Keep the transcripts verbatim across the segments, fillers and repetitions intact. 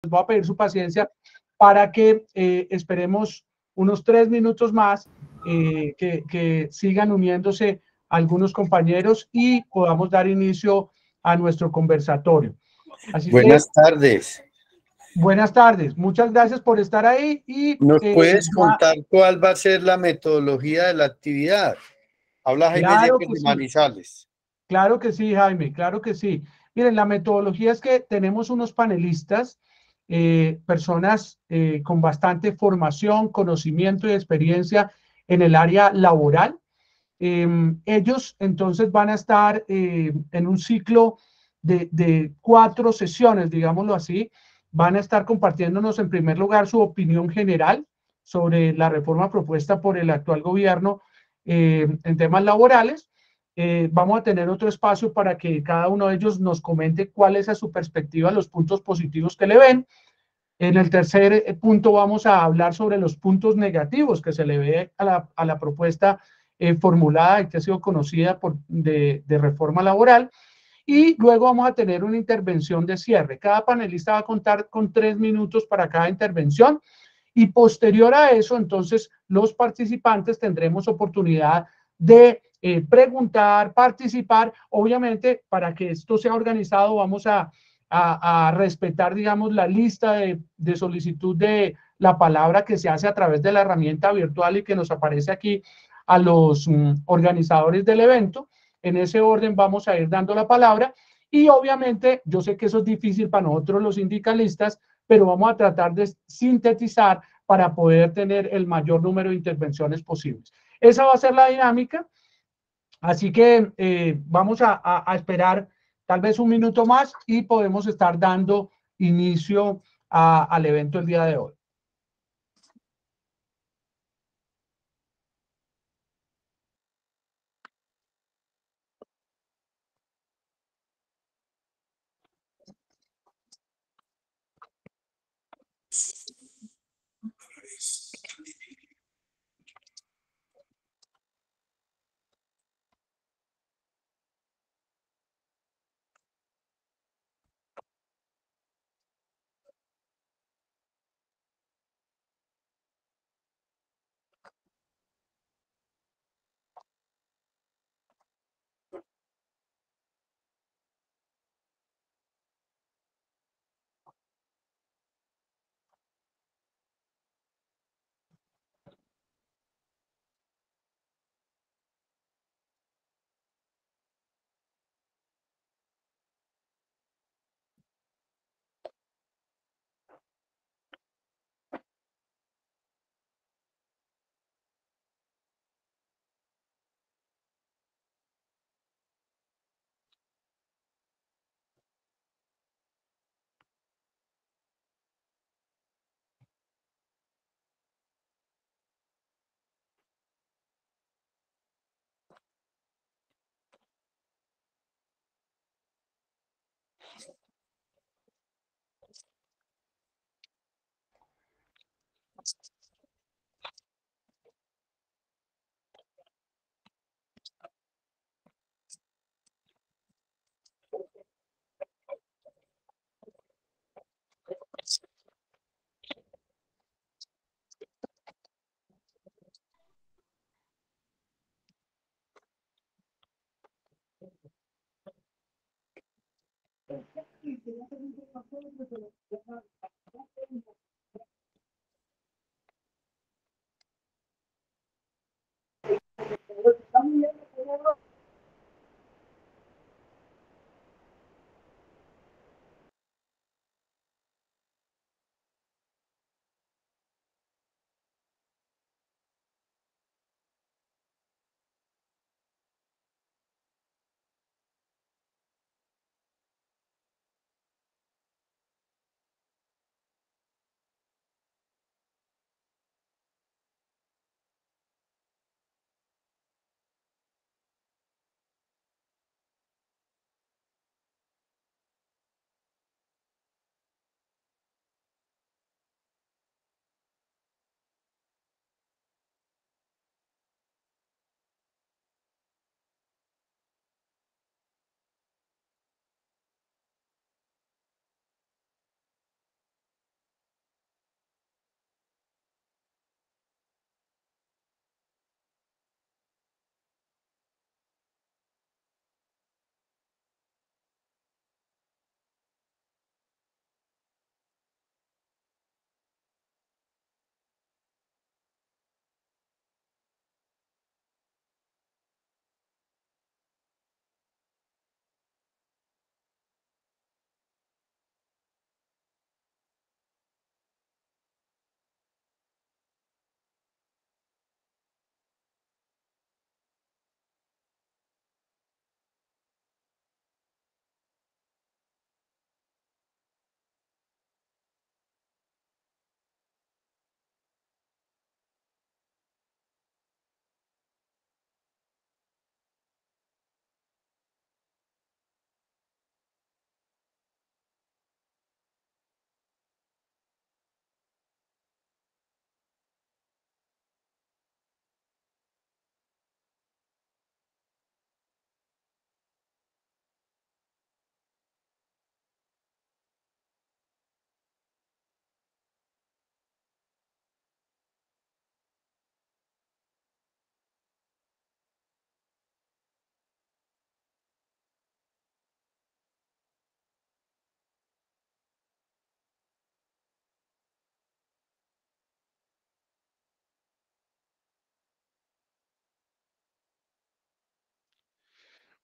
voy a pedir su paciencia para que eh, esperemos unos tres minutos más, eh, que, que sigan uniéndose algunos compañeros y podamos dar inicio a nuestro conversatorio. Así que, buenas tardes. buenas tardes. Muchas gracias por estar ahí. Y ¿Nos eh, puedes ya, contar cuál va a ser la metodología de la actividad? Habla Jaime claro Yepes que de sí, Manizales. claro que sí, Jaime, claro que sí. Miren, la metodología es que tenemos unos panelistas, eh, personas eh, con bastante formación, conocimiento y experiencia en el área laboral. Eh, ellos entonces van a estar eh, en un ciclo de, de cuatro sesiones, digámoslo así. Van a estar compartiéndonos en primer lugar su opinión general sobre la reforma propuesta por el actual gobierno eh, en temas laborales. Eh, vamos a tener otro espacio para que cada uno de ellos nos comente cuál es a su perspectiva los puntos positivos que le ven. En el tercer punto vamos a hablar sobre los puntos negativos que se le ve a la, a la propuesta eh, formulada y que ha sido conocida por, de, de reforma laboral. Y luego vamos a tener una intervención de cierre. Cada panelista va a contar con tres minutos para cada intervención. Y posterior a eso, entonces, los participantes tendremos oportunidad de eh, preguntar, participar. Obviamente, para que esto sea organizado, vamos a, a, a respetar, digamos, la lista de, de solicitud de la palabra que se hace a través de la herramienta virtual y que nos aparece aquí a los um, organizadores del evento. En ese orden vamos a ir dando la palabra. Y obviamente, yo sé que eso es difícil para nosotros los sindicalistas, pero vamos a tratar de sintetizar para poder tener el mayor número de intervenciones posibles. Esa va a ser la dinámica, así que eh, vamos a, a, a, esperar tal vez un minuto más y podemos estar dando inicio a, al evento el día de hoy.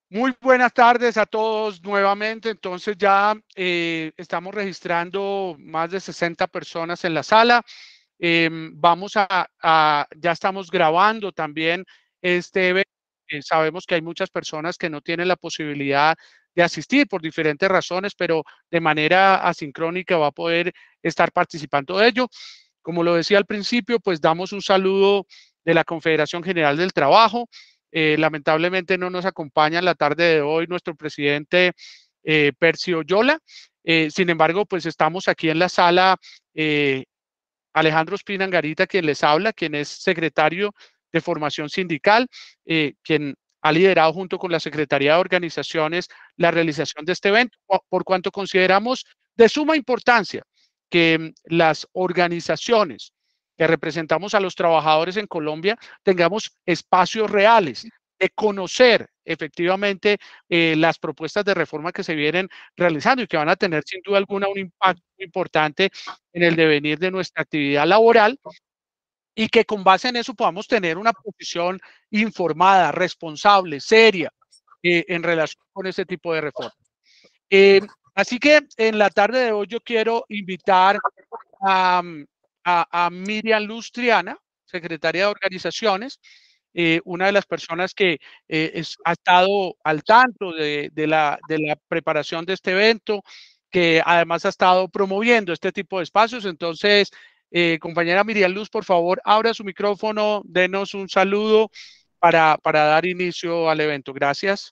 Muy buenas tardes a todos nuevamente. Entonces ya eh, estamos registrando más de sesenta personas en la sala. Eh, vamos a, a, ya estamos grabando también este evento. Eh, sabemos que hay muchas personas que no tienen la posibilidad de asistir por diferentes razones, pero de manera asincrónica va a poder estar participando de ello. Como lo decía al principio, pues damos un saludo de la Confederación General del Trabajo. Eh, lamentablemente no nos acompaña en la tarde de hoy nuestro presidente eh, Percio Yola. Eh, sin embargo, pues estamos aquí en la sala eh, Alejandro Espina Angarita, quien les habla, quien es secretario de Formación Sindical, eh, quien ha liderado junto con la Secretaría de Organizaciones la realización de este evento, por cuanto consideramos de suma importancia que las organizaciones que representamos a los trabajadores en Colombia tengamos espacios reales de conocer efectivamente eh, las propuestas de reforma que se vienen realizando y que van a tener sin duda alguna un impacto importante en el devenir de nuestra actividad laboral, y que con base en eso podamos tener una posición informada, responsable, seria eh, en relación con este tipo de reformas. Eh, así que en la tarde de hoy yo quiero invitar a, a, a Miriam Luz Triana, secretaria de Organizaciones, eh, una de las personas que eh, es, ha estado al tanto de, de, la, de la preparación de este evento, que además ha estado promoviendo este tipo de espacios. Entonces, eh, compañera Miriam Luz, por favor, abra su micrófono, denos un saludo para, para dar inicio al evento. Gracias.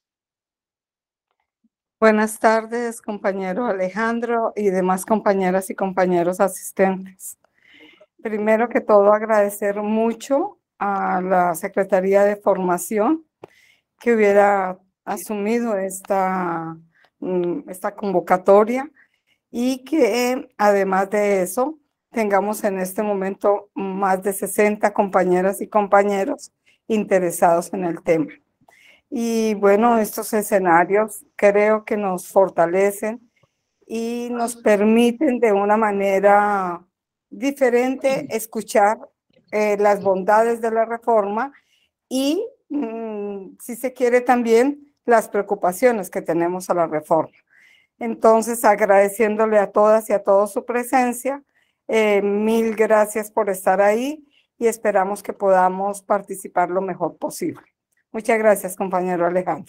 Buenas tardes, compañero Alejandro y demás compañeras y compañeros asistentes. Primero que todo, agradecer mucho a la Secretaría de Formación que hubiera asumido esta, esta convocatoria y que además de eso tengamos en este momento más de sesenta compañeras y compañeros interesados en el tema. Y bueno, estos escenarios creo que nos fortalecen y nos permiten de una manera diferente escuchar eh, las bondades de la reforma y, mmm, si se quiere, también las preocupaciones que tenemos a la reforma. Entonces, agradeciéndole a todas y a todos su presencia, eh, mil gracias por estar ahí y esperamos que podamos participar lo mejor posible. Muchas gracias, compañero Alejandro.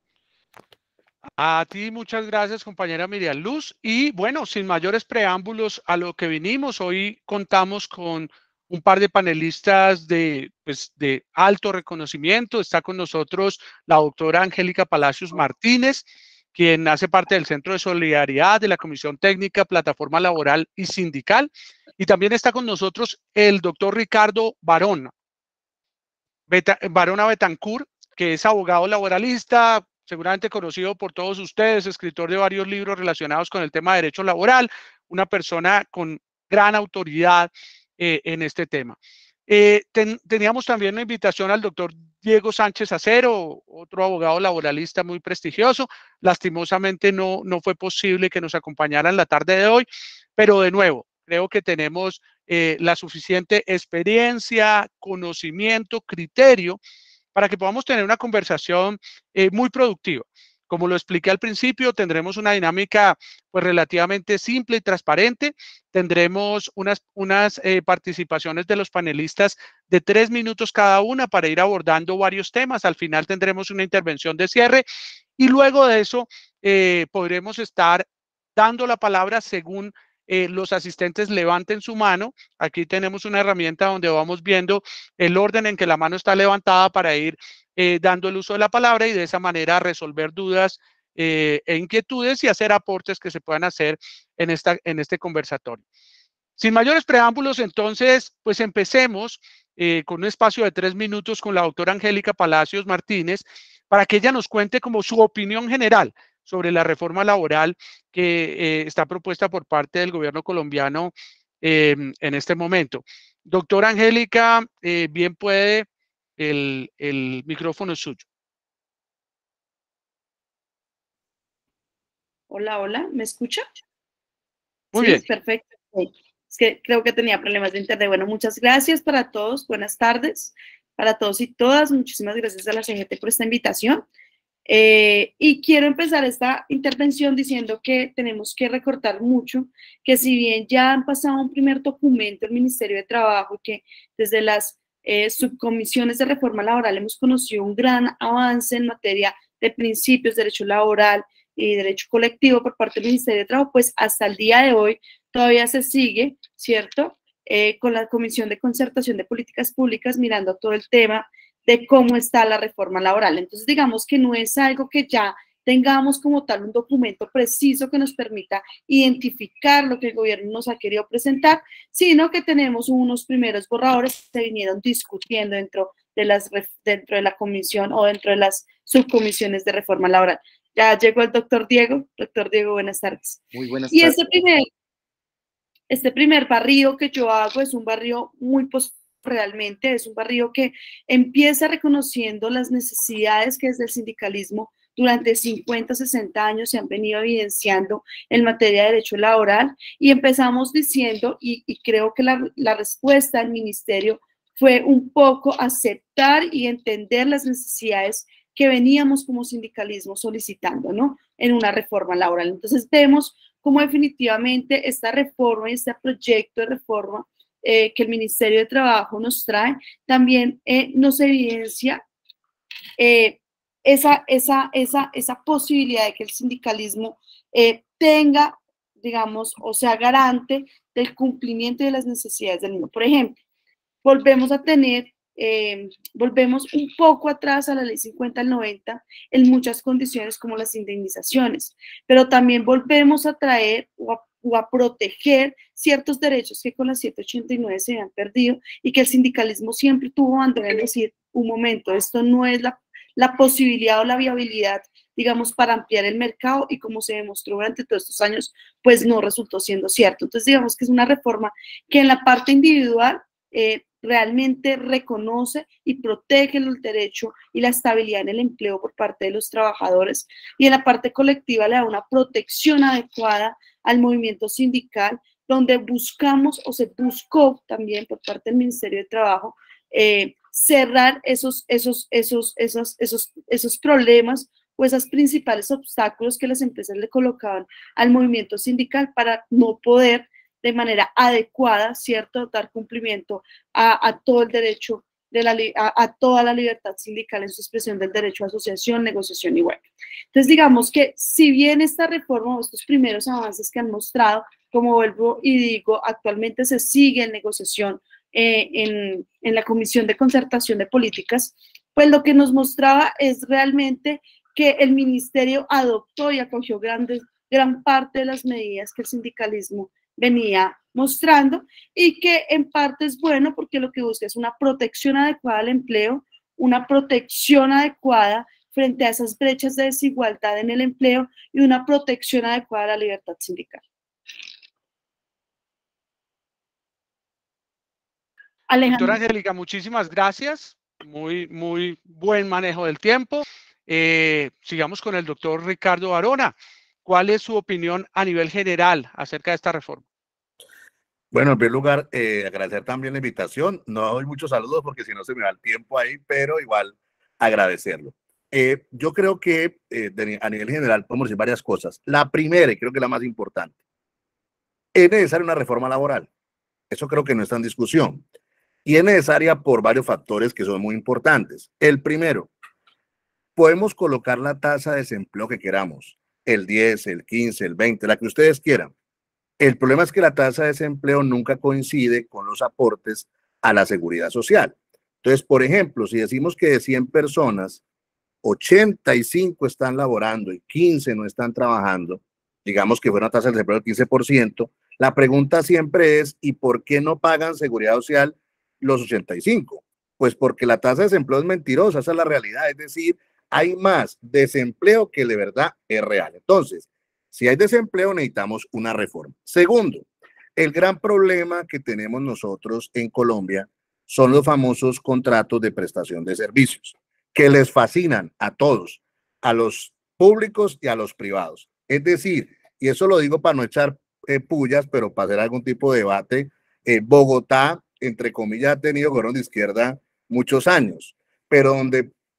A ti muchas gracias, compañera Miriam Luz. Y bueno, sin mayores preámbulos a lo que vinimos, hoy contamos con un par de panelistas de, pues, de alto reconocimiento. Está con nosotros la doctora Angélica Palacios Martínez, quien hace parte del Centro de Solidaridad de la Comisión Técnica, Plataforma Laboral y Sindical. Y también está con nosotros el doctor Ricardo Barona, Beta, Barona Betancourt, que es abogado laboralista, seguramente conocido por todos ustedes, escritor de varios libros relacionados con el tema de derecho laboral, una persona con gran autoridad eh, en este tema. Eh, ten, teníamos también una invitación al doctor Diego Sánchez Acero, otro abogado laboralista muy prestigioso. Lastimosamente no, no fue posible que nos acompañara en la tarde de hoy, pero de nuevo, creo que tenemos eh, la suficiente experiencia, conocimiento, criterio para que podamos tener una conversación eh, muy productiva. Como lo expliqué al principio, tendremos una dinámica pues relativamente simple y transparente. Tendremos unas, unas eh, participaciones de los panelistas de tres minutos cada una para ir abordando varios temas. Al final tendremos una intervención de cierre y luego de eso eh, podremos estar dando la palabra según Eh, los asistentes levanten su mano. Aquí tenemos una herramienta donde vamos viendo el orden en que la mano está levantada para ir eh, dando el uso de la palabra y de esa manera resolver dudas eh, e inquietudes y hacer aportes que se puedan hacer en, esta, en este conversatorio. Sin mayores preámbulos, entonces, pues empecemos eh, con un espacio de tres minutos con la doctora Angélica Palacios Martínez para que ella nos cuente como su opinión general sobre la reforma laboral que eh, está propuesta por parte del gobierno colombiano eh, en este momento. Doctora Angélica, eh, bien puede, el, el micrófono es suyo. Hola, hola, ¿me escucha? Muy sí, bien. Perfecto. Es que creo que tenía problemas de internet. Bueno, muchas gracias para todos. Buenas tardes para todos y todas. Muchísimas gracias a la C G T por esta invitación. Eh, y quiero empezar esta intervención diciendo que tenemos que recordar mucho que si bien ya han pasado un primer documento el Ministerio de Trabajo, que desde las eh, subcomisiones de reforma laboral hemos conocido un gran avance en materia de principios, derecho laboral y derecho colectivo por parte del Ministerio de Trabajo, pues hasta el día de hoy todavía se sigue, ¿cierto? Eh, con la Comisión de Concertación de Políticas Públicas mirando todo el tema de cómo está la reforma laboral. Entonces, digamos que no es algo que ya tengamos como tal un documento preciso que nos permita identificar lo que el gobierno nos ha querido presentar, sino que tenemos unos primeros borradores que se vinieron discutiendo dentro de, las, dentro de la comisión o dentro de las subcomisiones de reforma laboral. Ya llegó el doctor Diego. Doctor Diego, buenas tardes. Muy buenas y tardes. Este primer, este primer barrido que yo hago es un barrido muy positivo. Realmente es un barrio que empieza reconociendo las necesidades que desde el sindicalismo durante cincuenta, sesenta años se han venido evidenciando en materia de derecho laboral, y empezamos diciendo, y, y creo que la, la respuesta del ministerio fue un poco aceptar y entender las necesidades que veníamos como sindicalismo solicitando, ¿no? En una reforma laboral. Entonces vemos cómo definitivamente esta reforma y este proyecto de reforma Eh, que el Ministerio de Trabajo nos trae, también eh, nos evidencia eh, esa, esa, esa, esa posibilidad de que el sindicalismo eh, tenga, digamos, o sea, garante del cumplimiento de las necesidades del mismo. Por ejemplo, volvemos a tener, eh, volvemos un poco atrás a la ley cincuenta al noventa en muchas condiciones como las indemnizaciones, pero también volvemos a traer o a o a proteger ciertos derechos que con la siete ochenta y nueve se habían perdido y que el sindicalismo siempre tuvo bandera en decir, un momento, esto no es la, la posibilidad o la viabilidad, digamos, para ampliar el mercado, y como se demostró durante todos estos años, pues no resultó siendo cierto. Entonces, digamos que es una reforma que en la parte individual eh, realmente reconoce y protege el derecho y la estabilidad en el empleo por parte de los trabajadores, y en la parte colectiva le da una protección adecuada al movimiento sindical, donde buscamos o se buscó también por parte del Ministerio de Trabajo eh, cerrar esos, esos, esos, esos, esos, esos problemas o esos principales obstáculos que las empresas le colocaban al movimiento sindical para no poder de manera adecuada, ¿cierto?, dar cumplimiento a, a todo el derecho, de la, a, a toda la libertad sindical en su expresión del derecho a asociación, negociación y huelga. Entonces, digamos que si bien esta reforma o estos primeros avances que han mostrado, como vuelvo y digo, actualmente se sigue en negociación eh, en, en la Comisión de Concertación de Políticas, pues lo que nos mostraba es realmente que el ministerio adoptó y acogió grandes, gran parte de las medidas que el sindicalismo venía mostrando, y que en parte es bueno porque lo que busca es una protección adecuada al empleo, una protección adecuada frente a esas brechas de desigualdad en el empleo y una protección adecuada a la libertad sindical. Alejandro. Doctora Angélica, muchísimas gracias. Muy, muy buen manejo del tiempo. Eh, sigamos con el doctor Ricardo Barona. ¿Cuál es su opinión a nivel general acerca de esta reforma? Bueno, en primer lugar, eh, agradecer también la invitación. No doy muchos saludos porque si no se me va el tiempo ahí, pero igual agradecerlo. Eh, yo creo que eh, de, a nivel general podemos decir varias cosas. La primera, y creo que la más importante, es necesaria una reforma laboral. Eso creo que no está en discusión. Y es necesaria por varios factores que son muy importantes. El primero, podemos colocar la tasa de desempleo que queramos, el diez, el quince, el veinte, la que ustedes quieran. El problema es que la tasa de desempleo nunca coincide con los aportes a la seguridad social. Entonces, por ejemplo, si decimos que de cien personas, ochenta y cinco están laborando y quince no están trabajando, digamos que fue una tasa de desempleo del quince por ciento, la pregunta siempre es, ¿y por qué no pagan seguridad social los ochenta y cinco? Pues porque la tasa de desempleo es mentirosa, esa es la realidad, es decir, hay más desempleo que de verdad es real. Entonces, si hay desempleo, necesitamos una reforma. Segundo, el gran problema que tenemos nosotros en Colombia son los famosos contratos de prestación de servicios, que les fascinan a todos, a los públicos y a los privados. Es decir, y eso lo digo para no echar eh, pullas, pero para hacer algún tipo de debate, eh, Bogotá, entre comillas, ha tenido gobierno de izquierda muchos años, pero donde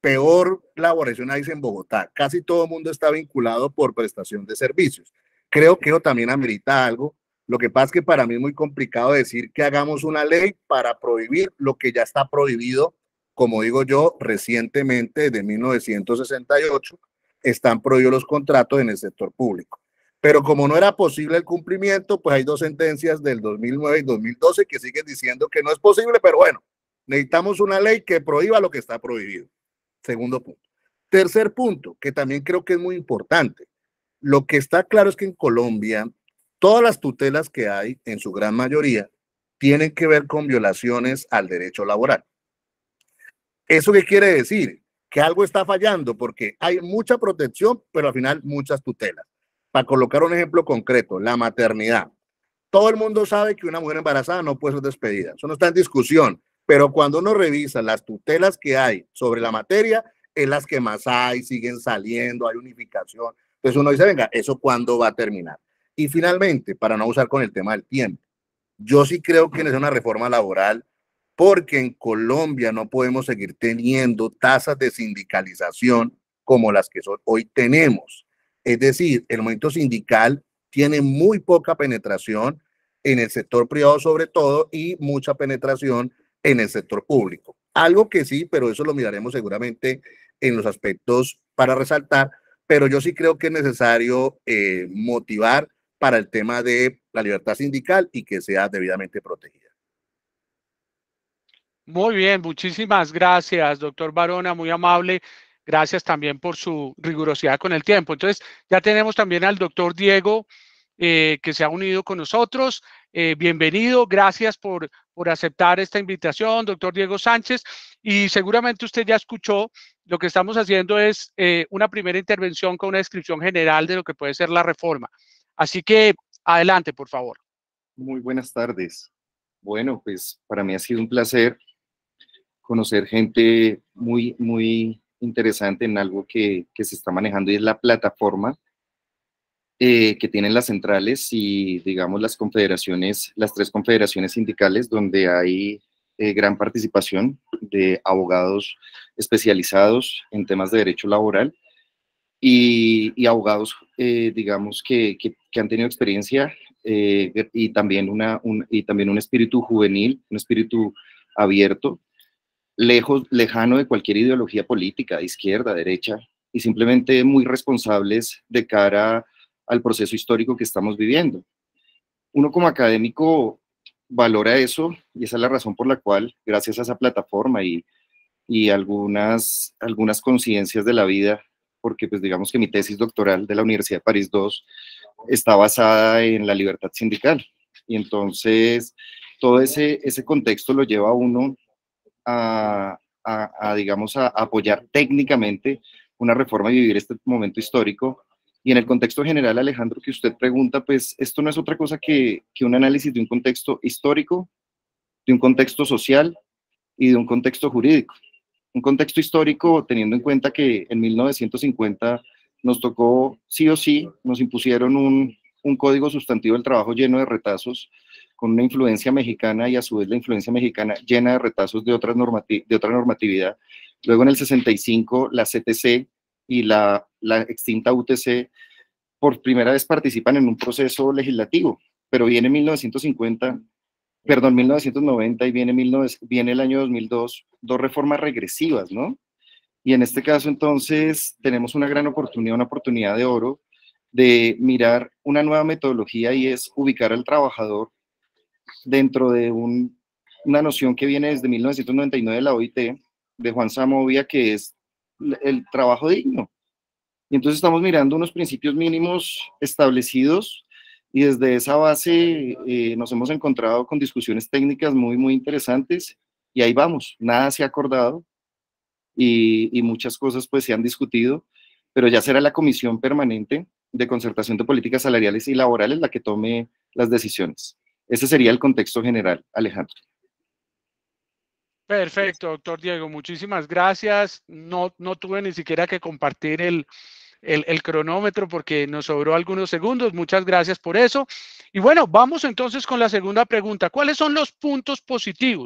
peor laboración hay en Bogotá. Casi todo el mundo está vinculado por prestación de servicios. Creo que eso también amerita algo. Lo que pasa es que para mí es muy complicado decir que hagamos una ley para prohibir lo que ya está prohibido. Como digo yo, recientemente, desde mil novecientos sesenta y ocho, están prohibidos los contratos en el sector público. Pero como no era posible el cumplimiento, pues hay dos sentencias del dos mil nueve y dos mil doce que siguen diciendo que no es posible, pero bueno, necesitamos una ley que prohíba lo que está prohibido. Segundo punto. Tercer punto, que también creo que es muy importante. Lo que está claro es que en Colombia, todas las tutelas que hay, en su gran mayoría, tienen que ver con violaciones al derecho laboral. ¿Eso qué quiere decir? Que algo está fallando, porque hay mucha protección, pero al final muchas tutelas. Para colocar un ejemplo concreto, la maternidad. Todo el mundo sabe que una mujer embarazada no puede ser despedida. Eso no está en discusión. Pero cuando uno revisa las tutelas que hay sobre la materia, es las que más hay, siguen saliendo, hay unificación. Entonces uno dice, venga, ¿eso cuándo va a terminar? Y finalmente, para no abusar con el tema del tiempo, yo sí creo que es una reforma laboral, porque en Colombia no podemos seguir teniendo tasas de sindicalización como las que hoy tenemos. Es decir, el movimiento sindical tiene muy poca penetración en el sector privado sobre todo y mucha penetración en el sector público. Algo que sí, pero eso lo miraremos seguramente en los aspectos para resaltar, pero yo sí creo que es necesario eh, motivar para el tema de la libertad sindical y que sea debidamente protegida. Muy bien, muchísimas gracias, doctor Barona, muy amable. Gracias también por su rigurosidad con el tiempo. Entonces, ya tenemos también al doctor Diego, eh, que se ha unido con nosotros. Eh, bienvenido, gracias por, por aceptar esta invitación, doctor Diego Sánchez. Y seguramente usted ya escuchó, lo que estamos haciendo es eh, una primera intervención con una descripción general de lo que puede ser la reforma. Así que, adelante, por favor. Muy buenas tardes. Bueno, pues para mí ha sido un placer conocer gente muy, muy interesante en algo que, que se está manejando, y es la plataforma eh, que tienen las centrales y, digamos, las confederaciones, las tres confederaciones sindicales, donde hay eh, gran participación de abogados especializados en temas de derecho laboral y, y abogados, eh, digamos, que, que, que han tenido experiencia eh, y, también una, un, y también un espíritu juvenil, un espíritu abierto, lejos, lejano de cualquier ideología política, de izquierda, derecha, y simplemente muy responsables de cara al proceso histórico que estamos viviendo. Uno como académico valora eso, y esa es la razón por la cual, gracias a esa plataforma y, y algunas, algunas conciencias de la vida, porque pues digamos que mi tesis doctoral de la Universidad de París dos está basada en la libertad sindical, y entonces todo ese, ese contexto lo lleva a uno A, a, a, digamos, a apoyar técnicamente una reforma y vivir este momento histórico. Y en el contexto general, Alejandro, que usted pregunta, pues esto no es otra cosa que, que un análisis de un contexto histórico, de un contexto social y de un contexto jurídico. Un contexto histórico teniendo en cuenta que en mil novecientos cincuenta nos tocó sí o sí, nos impusieron un, un código sustantivo del trabajo lleno de retazos, con una influencia mexicana, y a su vez la influencia mexicana llena de retazos de, otras normati de otra normatividad. Luego en el sesenta y cinco la C T C y la, la extinta U T C por primera vez participan en un proceso legislativo, pero viene mil novecientos cincuenta, perdón, mil novecientos noventa y viene, mil novecientos, viene el año dos mil dos, dos reformas regresivas, ¿no? Y en este caso entonces tenemos una gran oportunidad, una oportunidad de oro de mirar una nueva metodología, y es ubicar al trabajador dentro de un, una noción que viene desde mil novecientos noventa y nueve de la O I T, de Juan Samovia, que es el trabajo digno. Y entonces estamos mirando unos principios mínimos establecidos, y desde esa base eh, nos hemos encontrado con discusiones técnicas muy, muy interesantes, y ahí vamos, nada se ha acordado, y, y muchas cosas pues se han discutido, pero ya será la Comisión Permanente de Concertación de Políticas Salariales y Laborales la que tome las decisiones. Ese sería el contexto general, Alejandro. Perfecto, doctor Diego, muchísimas gracias. No, no tuve ni siquiera que compartir el, el, el cronómetro porque nos sobró algunos segundos. Muchas gracias por eso. Y bueno, vamos entonces con la segunda pregunta. ¿Cuáles son los puntos positivos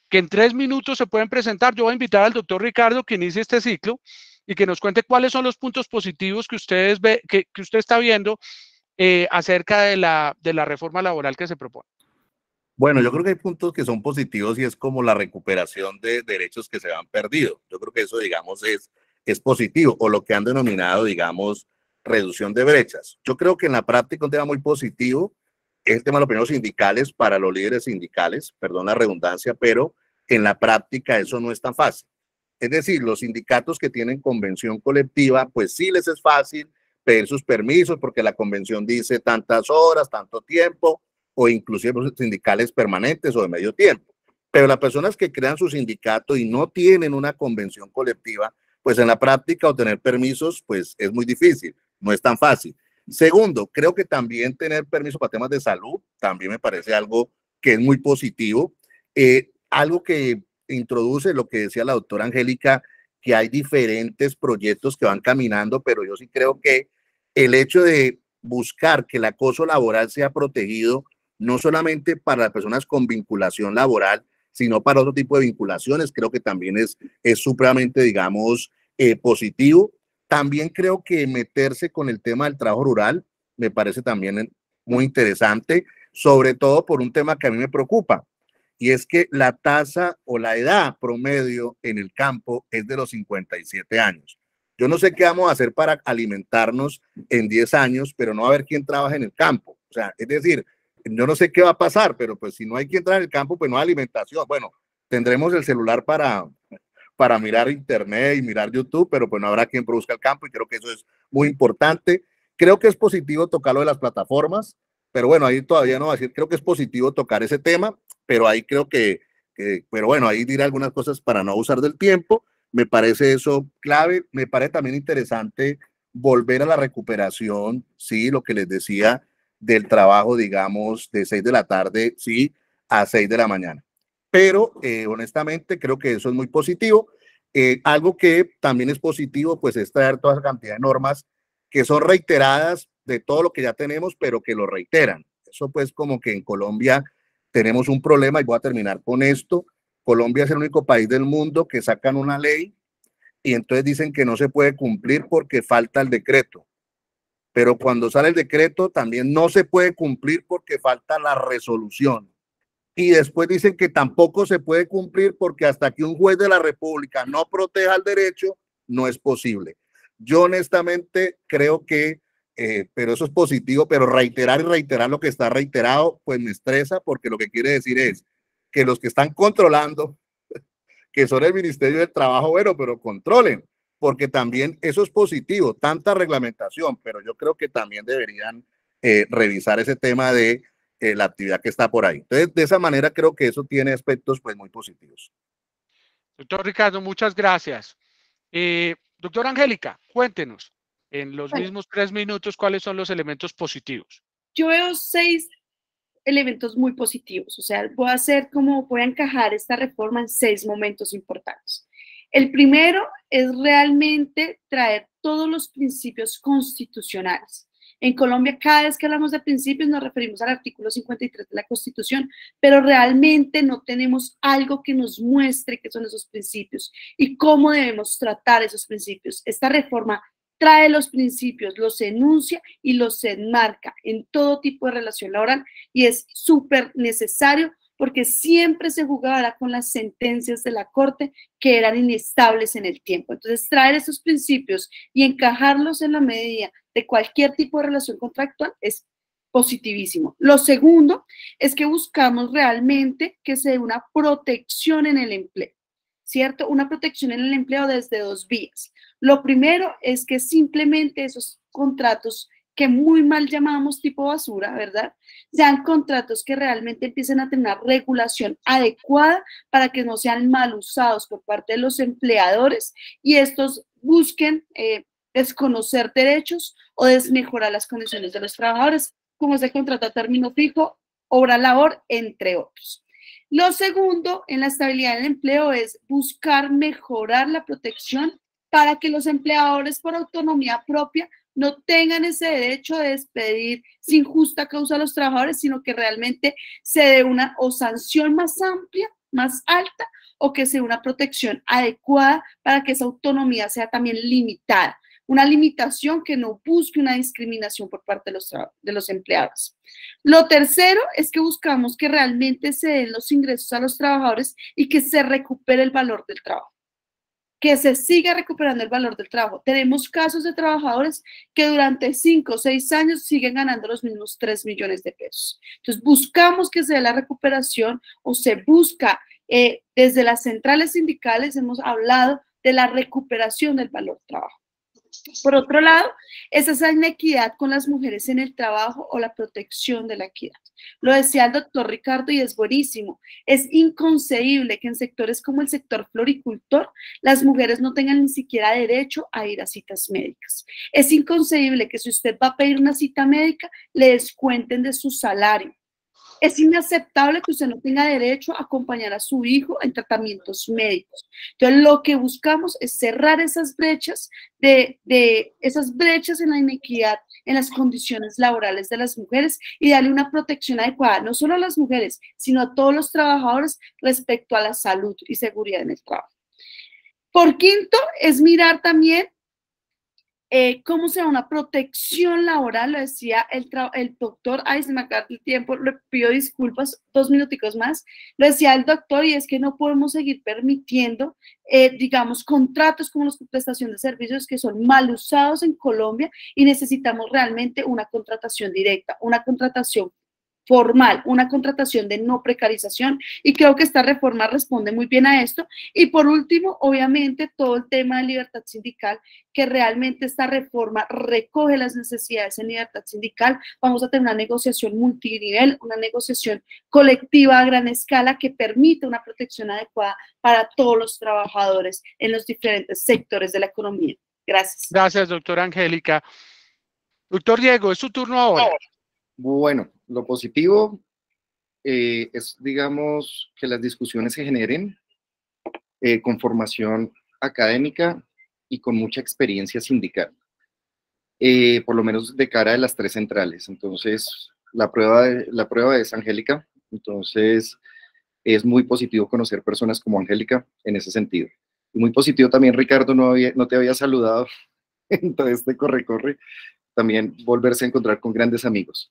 que en tres minutos se pueden presentar. Yo voy a invitar al doctor Ricardo que inicie este ciclo y que nos cuente cuáles son los puntos positivos que ustedes ve, que, que usted está viendo eh, acerca de la, de la reforma laboral que se propone. Bueno, yo creo que hay puntos que son positivos y es como la recuperación de derechos que se han perdido. Yo creo que eso, digamos, es, es positivo, o lo que han denominado, digamos, reducción de brechas. Yo creo que en la práctica un tema muy positivo es el tema de los primeros sindicales para los líderes sindicales, perdón la redundancia, pero en la práctica eso no es tan fácil. Es decir, los sindicatos que tienen convención colectiva, pues sí les es fácil pedir sus permisos porque la convención dice tantas horas, tanto tiempo, o inclusive los sindicales permanentes o de medio tiempo. Pero las personas que crean su sindicato y no tienen una convención colectiva, pues en la práctica obtener permisos, pues es muy difícil, no es tan fácil. Segundo, creo que también tener permiso para temas de salud también me parece algo que es muy positivo. Eh, algo que introduce lo que decía la doctora Angélica, que hay diferentes proyectos que van caminando, pero yo sí creo que el hecho de buscar que el acoso laboral sea protegido, no solamente para las personas con vinculación laboral, sino para otro tipo de vinculaciones, creo que también es, es supremamente, digamos, eh, positivo. También creo que meterse con el tema del trabajo rural me parece también muy interesante, sobre todo por un tema que a mí me preocupa, y es que la tasa o la edad promedio en el campo es de los cincuenta y siete años. Yo no sé qué vamos a hacer para alimentarnos en diez años, pero no va a haber quien trabaje en el campo. O sea, es decir, yo no sé qué va a pasar, pero pues si no hay quien trabaje en el campo, pues no hay alimentación. Bueno, tendremos el celular para, para mirar internet y mirar YouTube, pero pues no habrá quien produzca el campo y creo que eso es muy importante. Creo que es positivo tocar lo de las plataformas, pero bueno, ahí todavía no va a decir, creo que es positivo tocar ese tema, pero ahí creo que, que, pero bueno, ahí diré algunas cosas para no abusar del tiempo. Me parece eso clave. Me parece también interesante volver a la recuperación, sí, lo que les decía del trabajo, digamos, de seis de la tarde, sí, a seis de la mañana. Pero eh, honestamente creo que eso es muy positivo. Eh, algo que también es positivo, pues es traer toda esa cantidad de normas que son reiteradas de todo lo que ya tenemos, pero que lo reiteran. Eso pues como que en Colombia tenemos un problema y voy a terminar con esto. Colombia es el único país del mundo que sacan una ley y entonces dicen que no se puede cumplir porque falta el decreto. Pero cuando sale el decreto también no se puede cumplir porque falta la resolución. Y después dicen que tampoco se puede cumplir porque hasta que un juez de la República no proteja el derecho, no es posible. Yo honestamente creo que, eh, pero eso es positivo, pero reiterar y reiterar lo que está reiterado, pues me estresa porque lo que quiere decir es que los que están controlando, que son el Ministerio del Trabajo, bueno, pero controlen, porque también eso es positivo, tanta reglamentación, pero yo creo que también deberían eh, revisar ese tema de eh, la actividad que está por ahí. Entonces, de esa manera creo que eso tiene aspectos pues muy positivos. Doctor Ricardo, muchas gracias. Eh, doctora Angélica, cuéntenos en los Bueno, mismos tres minutos cuáles son los elementos positivos. yo veo seis elementos muy positivos, o sea, voy a hacer como, voy a encajar esta reforma en seis momentos importantes. El primero es realmente traer todos los principios constitucionales. En Colombia, cada vez que hablamos de principios nos referimos al artículo cincuenta y tres de la Constitución, pero realmente no tenemos algo que nos muestre qué son esos principios y cómo debemos tratar esos principios. Esta reforma trae los principios, los enuncia y los enmarca en todo tipo de relación laboral y es súper necesario porque siempre se jugaba con las sentencias de la Corte que eran inestables en el tiempo. Entonces, traer esos principios y encajarlos en la medida de cualquier tipo de relación contractual es positivísimo. Lo segundo es que buscamos realmente que se dé una protección en el empleo, ¿cierto? Una protección en el empleo desde dos vías. Lo primero es que simplemente esos contratos que muy mal llamamos tipo basura, ¿verdad? Sean contratos que realmente empiecen a tener una regulación adecuada para que no sean mal usados por parte de los empleadores y estos busquen eh, desconocer derechos o desmejorar las condiciones de los trabajadores, como se contrata a término fijo, obra labor, entre otros. Lo segundo en la estabilidad del empleo es buscar mejorar la protección para que los empleadores por autonomía propia no tengan ese derecho de despedir sin justa causa a los trabajadores, sino que realmente se dé una o sanción más amplia más alta o que sea una protección adecuada para que esa autonomía sea también limitada. Una limitación que no busque una discriminación por parte de los, de los empleados. Lo tercero es que buscamos que realmente se den los ingresos a los trabajadores y que se recupere el valor del trabajo. Que se siga recuperando el valor del trabajo. Tenemos casos de trabajadores que durante cinco o seis años siguen ganando los mismos tres millones de pesos. Entonces, buscamos que se dé la recuperación o se busca, eh, desde las centrales sindicales hemos hablado de la recuperación del valor del trabajo. Por otro lado, es esa inequidad con las mujeres en el trabajo o la protección de la equidad. Lo decía el doctor Ricardo y es buenísimo. Es inconcebible que en sectores como el sector floricultor las mujeres no tengan ni siquiera derecho a ir a citas médicas. Es inconcebible que si usted va a pedir una cita médica, le descuenten de su salario. Es inaceptable que usted no tenga derecho a acompañar a su hijo en tratamientos médicos. Entonces, lo que buscamos es cerrar esas brechas, de, de esas brechas en la inequidad, en las condiciones laborales de las mujeres y darle una protección adecuada, no solo a las mujeres, sino a todos los trabajadores respecto a la salud y seguridad en el trabajo. Por quinto, es mirar también Eh, cómo sea una protección laboral, lo decía el, el doctor, ay, se me acaba el tiempo, le pido disculpas, dos minuticos más, lo decía el doctor, y es que no podemos seguir permitiendo, eh, digamos, contratos como los de prestación de servicios que son mal usados en Colombia y necesitamos realmente una contratación directa, una contratación formal, una contratación de no precarización, y creo que esta reforma responde muy bien a esto. Y por último, obviamente, todo el tema de libertad sindical, que realmente esta reforma recoge las necesidades en libertad sindical. Vamos a tener una negociación multinivel, una negociación colectiva a gran escala que permite una protección adecuada para todos los trabajadores en los diferentes sectores de la economía. Gracias. Gracias, doctora Angélica. Doctor Diego, es su turno ahora. Bueno, lo positivo eh, es, digamos, que las discusiones se generen eh, con formación académica y con mucha experiencia sindical, eh, por lo menos de cara de las tres centrales. Entonces, la prueba, de, la prueba es Angélica, entonces es muy positivo conocer personas como Angélica en ese sentido. Y muy positivo también, Ricardo, no, había, no te había saludado en todo este corre-corre, también volverse a encontrar con grandes amigos.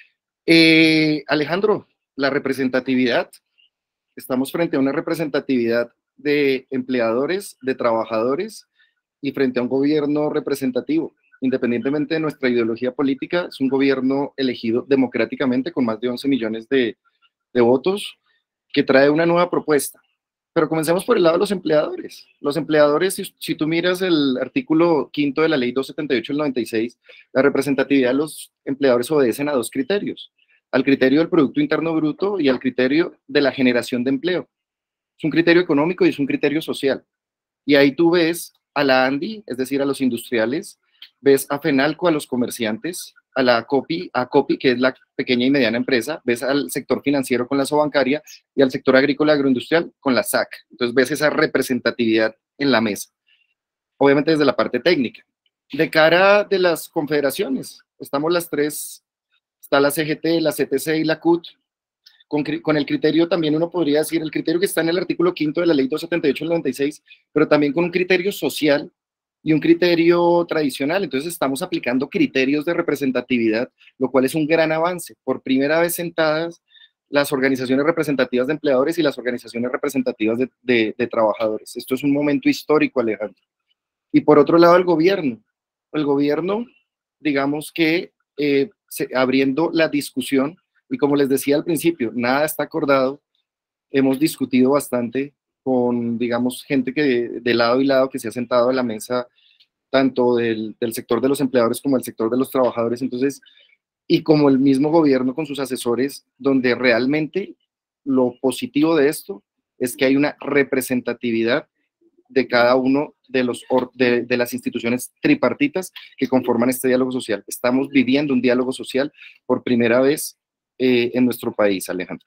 Eh, Alejandro, la representatividad, estamos frente a una representatividad de empleadores, de trabajadores y frente a un gobierno representativo. Independientemente de nuestra ideología política, es un gobierno elegido democráticamente con más de once millones de, de votos que trae una nueva propuesta. Pero comencemos por el lado de los empleadores. Los empleadores, si, si tú miras el artículo quinto de la ley doscientos setenta y ocho del noventa y seis, la representatividad de los empleadores obedecen a dos criterios: al criterio del Producto Interno Bruto y al criterio de la generación de empleo. Es un criterio económico y es un criterio social. Y ahí tú ves a la ANDI, es decir, a los industriales, ves a FENALCO, a los comerciantes, a la COPI, a COPI, que es la pequeña y mediana empresa, ves al sector financiero con la Sobancaria y al sector agrícola agroindustrial con la S A C. Entonces ves esa representatividad en la mesa, obviamente desde la parte técnica. De cara de las confederaciones, estamos las tres, está la C G T, la C T C y la C U T, con, con el criterio también uno podría decir, el criterio que está en el artículo quinto de la ley doscientos setenta y ocho del noventa y seis, pero también con un criterio social y un criterio tradicional. Entonces estamos aplicando criterios de representatividad, lo cual es un gran avance. Por primera vez sentadas las organizaciones representativas de empleadores y las organizaciones representativas de, de, de trabajadores. Esto es un momento histórico, Alejandro. Y por otro lado, el gobierno. El gobierno, digamos que eh, se, abriendo la discusión, y como les decía al principio, nada está acordado. Hemos discutido bastante con, digamos, gente que de, de lado y lado que se ha sentado a la mesa, tanto del, del sector de los empleadores como del sector de los trabajadores, entonces, y como el mismo gobierno con sus asesores, donde realmente lo positivo de esto es que hay una representatividad de cada uno de, los, de, de las instituciones tripartitas que conforman este diálogo social. Estamos viviendo un diálogo social por primera vez eh, en nuestro país, Alejandro.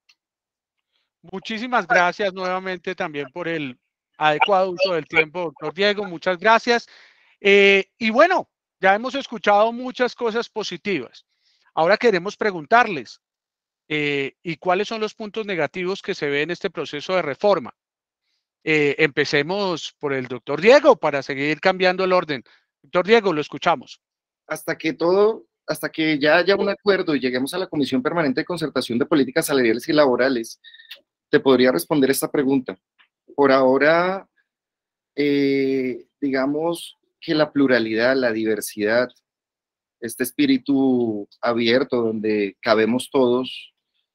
Muchísimas gracias nuevamente también por el adecuado uso del tiempo, doctor Diego. Muchas gracias. Eh, y bueno, ya hemos escuchado muchas cosas positivas. Ahora queremos preguntarles, eh, y cuáles son los puntos negativos que se ven en este proceso de reforma. Eh, empecemos por el doctor Diego para seguir cambiando el orden. Doctor Diego, lo escuchamos. Hasta que todo, hasta que ya haya un acuerdo y lleguemos a la Comisión Permanente de Concertación de Políticas Salariales y Laborales, te podría responder esta pregunta. Por ahora, eh, digamos que la pluralidad, la diversidad, este espíritu abierto donde cabemos todos,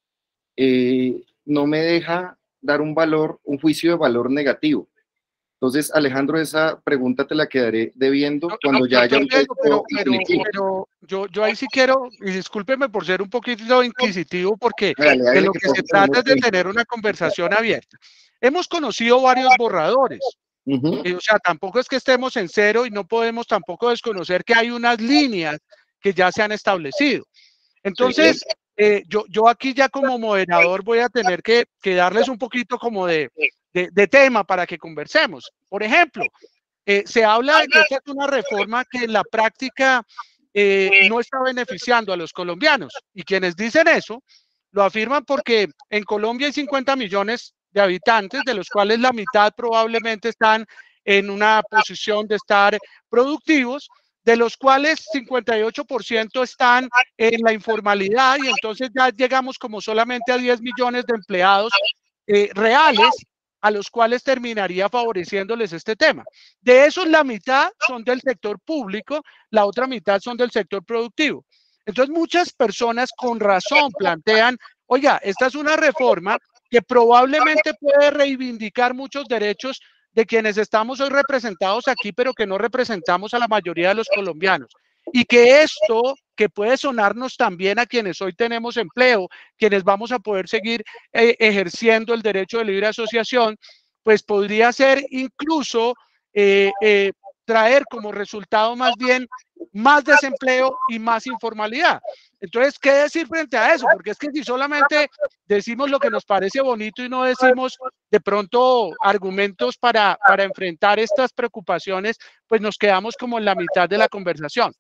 eh, no me deja dar un valor, un juicio de valor negativo. Entonces, Alejandro, esa pregunta te la quedaré debiendo No, cuando no, ya haya un Diego, pero, pero, definitivo. pero yo, yo ahí sí quiero, y discúlpeme por ser un poquito inquisitivo, porque Dale, dale, de lo que que se todos trata es de tenemos tener una conversación abierta. Hemos conocido varios borradores. tiempo. Ujú. Eh, o sea, tampoco es que estemos en cero y no podemos tampoco desconocer que hay unas líneas que ya se han establecido. Entonces, eh, yo, yo aquí ya como moderador voy a tener que, que darles un poquito como de, de, de tema para que conversemos. Por ejemplo, eh, se habla de que esta es una reforma que en la práctica eh, no está beneficiando a los colombianos. Y quienes dicen eso lo afirman porque en Colombia hay cincuenta millones de habitantes, de los cuales la mitad probablemente están en una posición de estar productivos, de los cuales cincuenta y ocho por ciento están en la informalidad, y entonces ya llegamos como solamente a diez millones de empleados eh, reales, a los cuales terminaría favoreciéndoles este tema. De esos, la mitad son del sector público, la otra mitad son del sector productivo. Entonces, muchas personas con razón plantean, oiga, esta es una reforma que probablemente puede reivindicar muchos derechos de quienes estamos hoy representados aquí, pero que no representamos a la mayoría de los colombianos. Y que esto, que puede sonarnos también a quienes hoy tenemos empleo, quienes vamos a poder seguir eh, ejerciendo el derecho de libre asociación, pues podría ser incluso eh, eh, traer como resultado más bien más desempleo y más informalidad. Entonces, ¿qué decir frente a eso? Porque es que si solamente decimos lo que nos parece bonito y no decimos de pronto argumentos para, para enfrentar estas preocupaciones, pues nos quedamos como en la mitad de la conversación.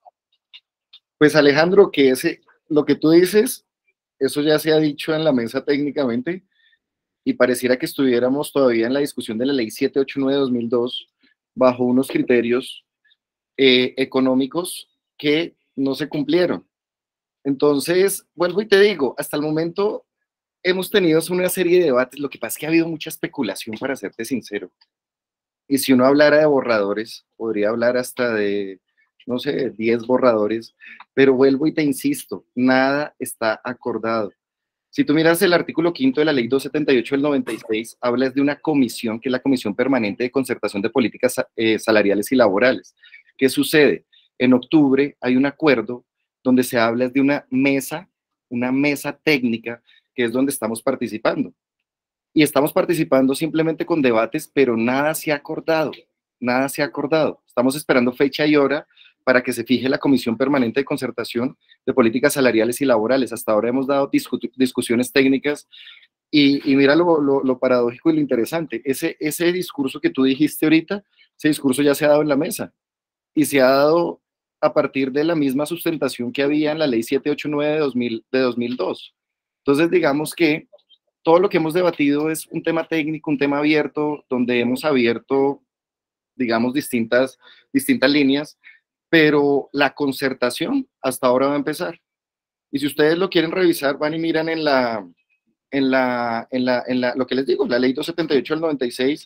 Pues Alejandro, que ese, lo que tú dices, eso ya se ha dicho en la mesa técnicamente y pareciera que estuviéramos todavía en la discusión de la ley setecientos ochenta y nueve de dos mil dos bajo unos criterios eh, económicos que no se cumplieron. Entonces, vuelvo y te digo, hasta el momento hemos tenido una serie de debates, lo que pasa es que ha habido mucha especulación, para serte sincero. Y si uno hablara de borradores, podría hablar hasta de, no sé, diez borradores, pero vuelvo y te insisto, nada está acordado. Si tú miras el artículo quinto de la ley doscientos setenta y ocho del noventa y seis, hablas de una comisión, que es la Comisión Permanente de Concertación de Políticas eh, Salariales y Laborales. ¿Qué sucede? En octubre hay un acuerdo donde se habla de una mesa, una mesa técnica, que es donde estamos participando. Y estamos participando simplemente con debates, pero nada se ha acordado, nada se ha acordado. Estamos esperando fecha y hora para que se fije la Comisión Permanente de Concertación de Políticas Salariales y Laborales. Hasta ahora hemos dado discu discusiones técnicas y, y mira lo, lo, lo paradójico y lo interesante. Ese, ese discurso que tú dijiste ahorita, ese discurso ya se ha dado en la mesa y se ha dado a partir de la misma sustentación que había en la ley setecientos ochenta y nueve de dos mil dos. Entonces, digamos que todo lo que hemos debatido es un tema técnico, un tema abierto, donde hemos abierto, digamos, distintas, distintas líneas, pero la concertación hasta ahora va a empezar. Y si ustedes lo quieren revisar, van y miran en la, en la, en la, en la, lo que les digo, la ley doscientos setenta y ocho del noventa y seis,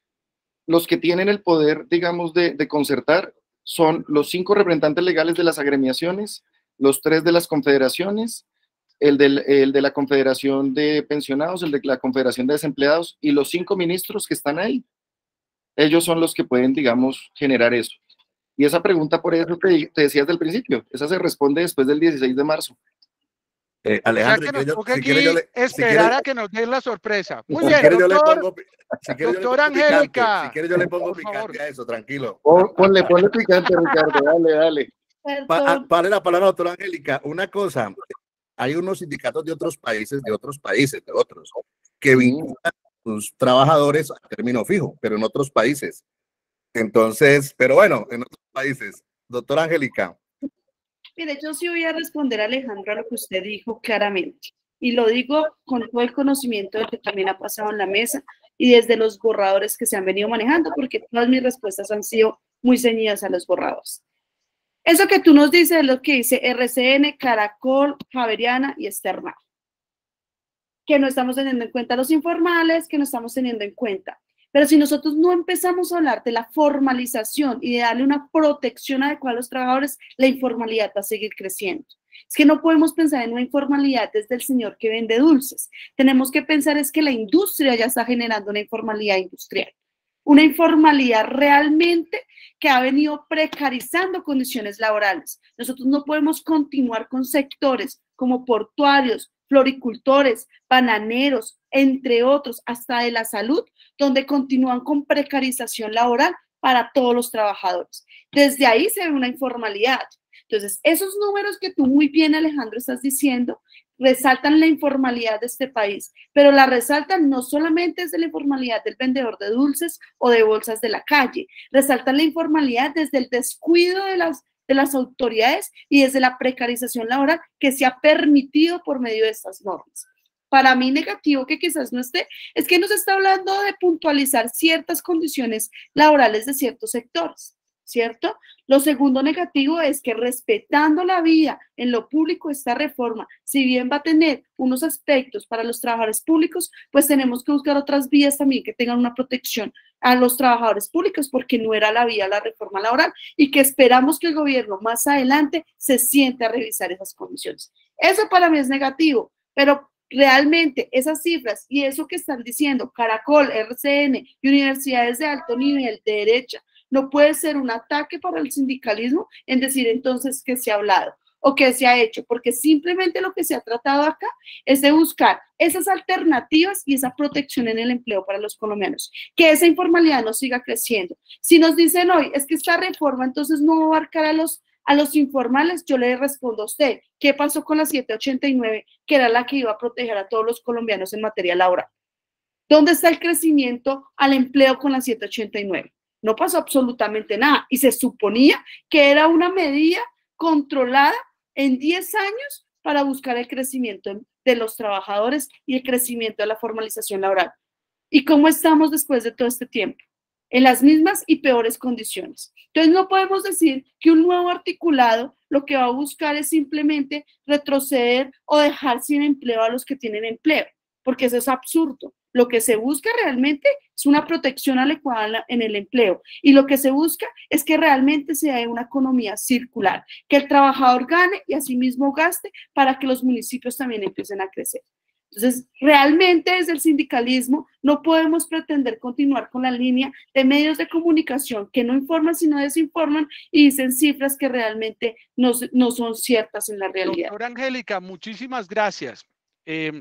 los que tienen el poder, digamos, de, de concertar son los cinco representantes legales de las agremiaciones, los tres de las confederaciones, el, del, el de la Confederación de Pensionados, el de la Confederación de Desempleados y los cinco ministros que están ahí. Ellos son los que pueden, digamos, generar eso. Y esa pregunta, por eso te, te decía desde el principio, esa se responde después del dieciséis de marzo. Eh, Alejandro, o sea que nos toca si aquí quiere yo le, esperar si quiere, a que nos den la sorpresa. Muy si bien, quiere doctor, yo le pongo, si quiere doctora yo le pongo picante, Angélica, si quiere yo le pongo por picante favor. a eso, tranquilo. Oh, ponle, ponle picante, Ricardo, dale, dale. Pa, a, para la palabra, doctora Angélica, una cosa, hay unos sindicatos de otros países, de otros países, de otros, que vinculan a sus trabajadores a término fijo, pero en otros países. Entonces, pero bueno, en otros países. Doctora Angélica. Mire, yo sí voy a responder, Alejandro, a lo que usted dijo claramente. Y lo digo con todo el conocimiento de que también ha pasado en la mesa y desde los borradores que se han venido manejando, porque todas mis respuestas han sido muy ceñidas a los borradores. Eso que tú nos dices es lo que dice R C N, Caracol, Javeriana y External. Que no estamos teniendo en cuenta los informales, que no estamos teniendo en cuenta. Pero si nosotros no empezamos a hablar de la formalización y de darle una protección adecuada a los trabajadores, la informalidad va a seguir creciendo. Es que no podemos pensar en una informalidad desde el señor que vende dulces. Tenemos que pensar es que la industria ya está generando una informalidad industrial. Una informalidad realmente que ha venido precarizando condiciones laborales. Nosotros no podemos continuar con sectores como portuarios, floricultores, bananeros, entre otros, hasta de la salud, donde continúan con precarización laboral para todos los trabajadores. Desde ahí se ve una informalidad. Entonces, esos números que tú muy bien, Alejandro, estás diciendo, resaltan la informalidad de este país, pero la resaltan no solamente desde la informalidad del vendedor de dulces o de bolsas de la calle, resaltan la informalidad desde el descuido de las, de las autoridades y desde la precarización laboral que se ha permitido por medio de estas normas. Para mí, negativo que quizás no esté, es que nos está hablando de puntualizar ciertas condiciones laborales de ciertos sectores, ¿cierto? Lo segundo negativo es que respetando la vida en lo público, esta reforma, si bien va a tener unos aspectos para los trabajadores públicos, pues tenemos que buscar otras vías también que tengan una protección a los trabajadores públicos, porque no era la vía la reforma laboral y que esperamos que el gobierno más adelante se siente a revisar esas condiciones. Eso para mí es negativo, pero realmente esas cifras y eso que están diciendo Caracol, R C N y universidades de alto nivel de derecha, no puede ser un ataque para el sindicalismo en decir entonces que se ha hablado o que se ha hecho, porque simplemente lo que se ha tratado acá es de buscar esas alternativas y esa protección en el empleo para los colombianos, que esa informalidad no siga creciendo. Si nos dicen hoy, es que esta reforma entonces no va a abarcar a los A los informales, yo le respondo a usted, ¿qué pasó con la siete ochenta y nueve, que era la que iba a proteger a todos los colombianos en materia laboral? ¿Dónde está el crecimiento al empleo con la siete ochenta y nueve? No pasó absolutamente nada y se suponía que era una medida controlada en diez años para buscar el crecimiento de los trabajadores y el crecimiento de la formalización laboral. ¿Y cómo estamos después de todo este tiempo? En las mismas y peores condiciones. Entonces no podemos decir que un nuevo articulado lo que va a buscar es simplemente retroceder o dejar sin empleo a los que tienen empleo, porque eso es absurdo. Lo que se busca realmente es una protección adecuada en el empleo y lo que se busca es que realmente se dé una economía circular, que el trabajador gane y asimismo gaste para que los municipios también empiecen a crecer. Entonces, realmente desde el sindicalismo no podemos pretender continuar con la línea de medios de comunicación que no informan sino desinforman y dicen cifras que realmente no, no son ciertas en la realidad. Doctora Angélica, muchísimas gracias. Eh,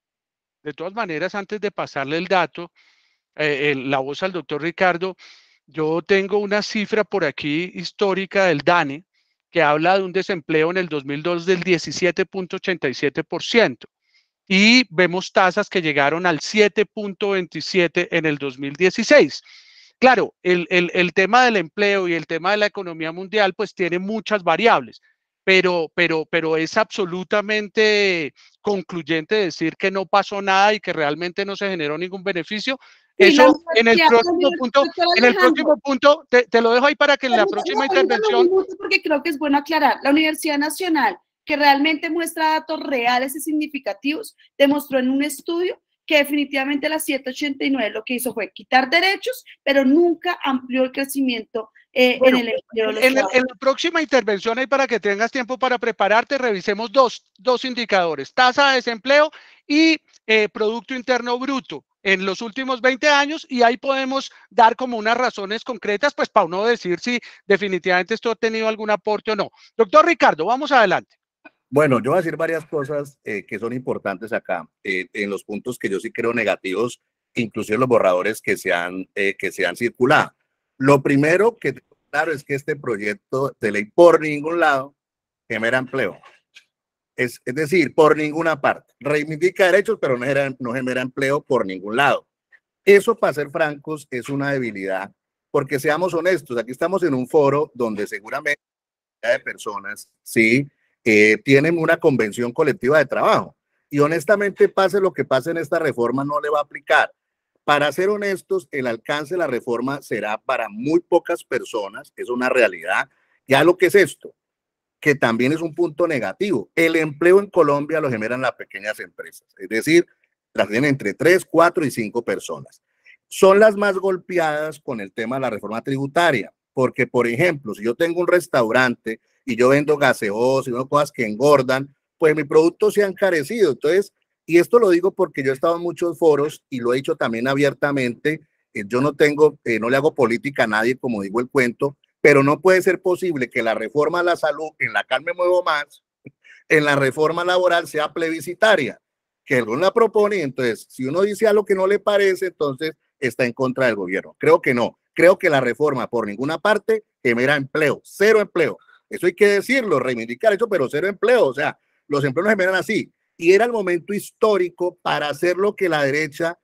de todas maneras, antes de pasarle el dato, eh, el, la voz al doctor Ricardo, yo tengo una cifra por aquí histórica del DANE que habla de un desempleo en el dos mil dos del diecisiete punto ochenta y siete por ciento. Y vemos tasas que llegaron al siete punto veintisiete en el dos mil dieciséis. Claro, el, el, el tema del empleo y el tema de la economía mundial pues tiene muchas variables, pero, pero, pero es absolutamente concluyente decir que no pasó nada y que realmente no se generó ningún beneficio. Sí, eso en el próximo punto, en el próximo punto, te, te lo dejo ahí para que en la próxima intervención. Porque creo que es bueno aclarar, la Universidad Nacional, que realmente muestra datos reales y significativos, demostró en un estudio que definitivamente la siete ochenta y nueve lo que hizo fue quitar derechos, pero nunca amplió el crecimiento eh, bueno, en el empleo. En, en, en la próxima intervención, ahí para que tengas tiempo para prepararte, revisemos dos, dos indicadores, tasa de desempleo y eh, Producto Interno Bruto en los últimos veinte años, y ahí podemos dar como unas razones concretas, pues para uno decir si definitivamente esto ha tenido algún aporte o no. Doctor Ricardo, vamos adelante. Bueno, yo voy a decir varias cosas eh, que son importantes acá, eh, en los puntos que yo sí creo negativos, inclusive los borradores que se han, eh, que se han circulado. Lo primero que claro es que este proyecto de ley por ningún lado genera empleo. Es, es decir, por ninguna parte. Reivindica derechos, pero no genera, no genera empleo por ningún lado. Eso, para ser francos, es una debilidad, porque seamos honestos, aquí estamos en un foro donde seguramente de personas, sí, Eh, tienen una convención colectiva de trabajo. Y honestamente, pase lo que pase en esta reforma, no le va a aplicar. Para ser honestos, el alcance de la reforma será para muy pocas personas, es una realidad. Ya lo que es esto, que también es un punto negativo. El empleo en Colombia lo generan las pequeñas empresas, es decir, las tienen entre tres, cuatro y cinco personas. Son las más golpeadas con el tema de la reforma tributaria, porque, por ejemplo, si yo tengo un restaurante y yo vendo gaseosas y vendo cosas que engordan, pues mi producto se ha encarecido. Entonces, y esto lo digo porque yo he estado en muchos foros y lo he dicho también abiertamente, eh, yo no tengo, eh, no le hago política a nadie, como digo el cuento, pero no puede ser posible que la reforma a la salud, en la cual me muevo más, en la reforma laboral sea plebiscitaria, que alguno la propone, y entonces si uno dice algo que no le parece, entonces está en contra del gobierno. Creo que no, creo que la reforma por ninguna parte genera empleo, cero empleo. Eso hay que decirlo, reivindicar eso, pero cero empleo, o sea, los empleos no generan así. Y era el momento histórico para hacer lo que la derecha,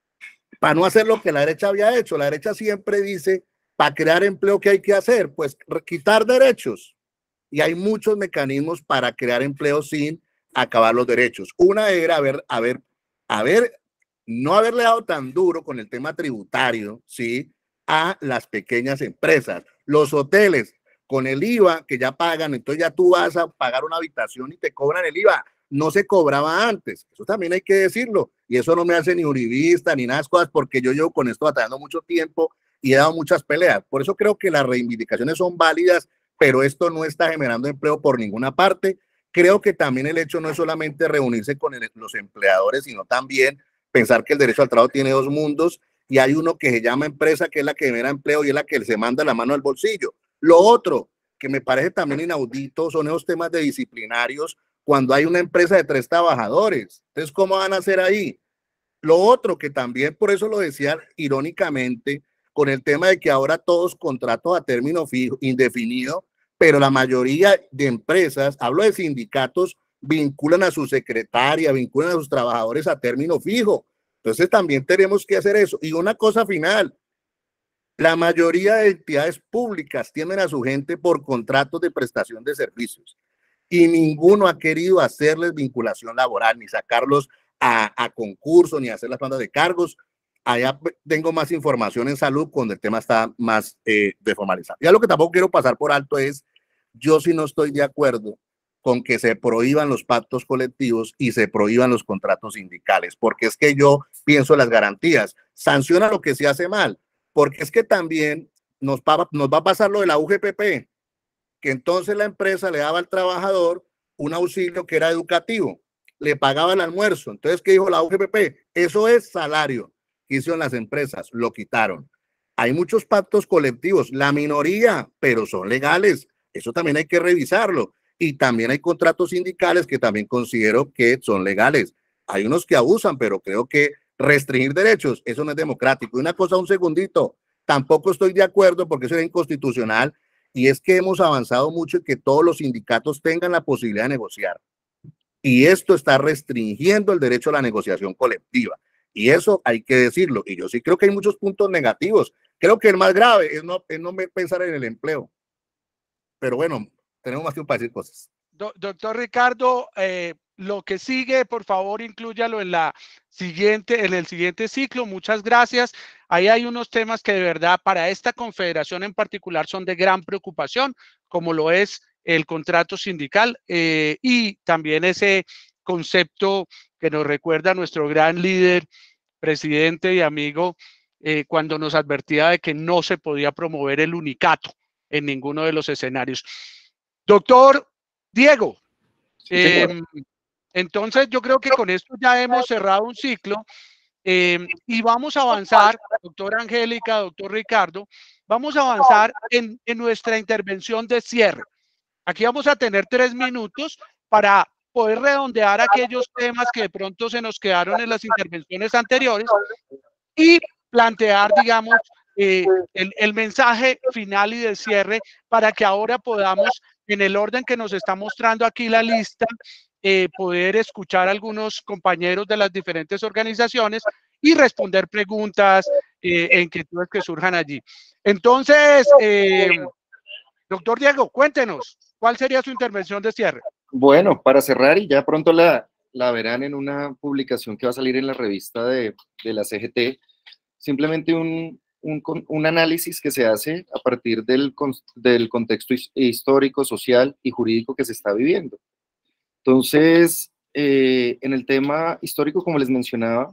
para no hacer lo que la derecha había hecho. La derecha siempre dice, para crear empleo, ¿qué hay que hacer? Pues quitar derechos. Y hay muchos mecanismos para crear empleo sin acabar los derechos. Una era haber, haber, haber, no haberle dado tan duro con el tema tributario, ¿sí?, a las pequeñas empresas. Los hoteles, con el I V A que ya pagan, entonces ya tú vas a pagar una habitación y te cobran el I V A. No se cobraba antes, eso también hay que decirlo, y eso no me hace ni uribista ni nada de cosas, porque yo llevo con esto batallando mucho tiempo y he dado muchas peleas. Por eso creo que las reivindicaciones son válidas, pero esto no está generando empleo por ninguna parte. Creo que también el hecho no es solamente reunirse con el, los empleadores, sino también pensar que el derecho al trabajo tiene dos mundos, y hay uno que se llama empresa, que es la que genera empleo y es la que se manda la mano al bolsillo. Lo otro, que me parece también inaudito, son esos temas de disciplinarios cuando hay una empresa de tres trabajadores. Entonces, ¿cómo van a hacer ahí? Lo otro, que también por eso lo decía irónicamente, con el tema de que ahora todos contratos a término fijo, indefinido, pero la mayoría de empresas, hablo de sindicatos, vinculan a su secretaria, vinculan a sus trabajadores a término fijo. Entonces también tenemos que hacer eso. Y una cosa final, la mayoría de entidades públicas tienen a su gente por contratos de prestación de servicios y ninguno ha querido hacerles vinculación laboral, ni sacarlos a, a concurso, ni hacer las plantas de cargos. Allá tengo más información en salud cuando el tema está más eh, desformalizado. Ya lo que tampoco quiero pasar por alto es, yo sí no estoy de acuerdo con que se prohíban los pactos colectivos y se prohíban los contratos sindicales, porque es que yo pienso en las garantías, sanciona lo que se hace mal, porque es que también nos va, nos va a pasar lo de la U G P P, que entonces la empresa le daba al trabajador un auxilio que era educativo, le pagaba el almuerzo. Entonces, ¿qué dijo la U G P P? Eso es salario. ¿Qué hicieron las empresas? Lo quitaron. Hay muchos pactos colectivos, la minoría, pero son legales. Eso también hay que revisarlo. Y también hay contratos sindicales que también considero que son legales. Hay unos que abusan, pero creo que restringir derechos, eso no es democrático. Y una cosa, un segundito, tampoco estoy de acuerdo porque eso es inconstitucional, y es que hemos avanzado mucho en que todos los sindicatos tengan la posibilidad de negociar. Y esto está restringiendo el derecho a la negociación colectiva. Y eso hay que decirlo. Y yo sí creo que hay muchos puntos negativos. Creo que el más grave es no, es no pensar en el empleo. Pero bueno, tenemos más tiempo para decir cosas. Do, doctor Ricardo, eh, lo que sigue, por favor, inclúyalo en la siguiente, en el siguiente ciclo. Muchas gracias. Ahí hay unos temas que de verdad para esta confederación en particular son de gran preocupación, como lo es el contrato sindical eh, y también ese concepto que nos recuerda a nuestro gran líder, presidente y amigo, eh, cuando nos advertía de que no se podía promover el unicato en ninguno de los escenarios. Doctor Diego, Sí, eh, entonces yo creo que con esto ya hemos cerrado un ciclo eh, y vamos a avanzar, doctora Angélica, doctor Ricardo, vamos a avanzar en, en nuestra intervención de cierre. Aquí vamos a tener tres minutos para poder redondear aquellos temas que de pronto se nos quedaron en las intervenciones anteriores y plantear, digamos, eh, el, el mensaje final y de cierre para que ahora podamos, en el orden que nos está mostrando aquí la lista, eh, poder escuchar a algunos compañeros de las diferentes organizaciones y responder preguntas, eh, inquietudes que surjan allí. Entonces, eh, doctor Diego, cuéntenos, ¿cuál sería su intervención de cierre? Bueno, para cerrar y ya pronto la, la verán en una publicación que va a salir en la revista de, de la C G T, simplemente un, un, un análisis que se hace a partir del, del contexto histórico, social y jurídico que se está viviendo. Entonces, eh, en el tema histórico, como les mencionaba,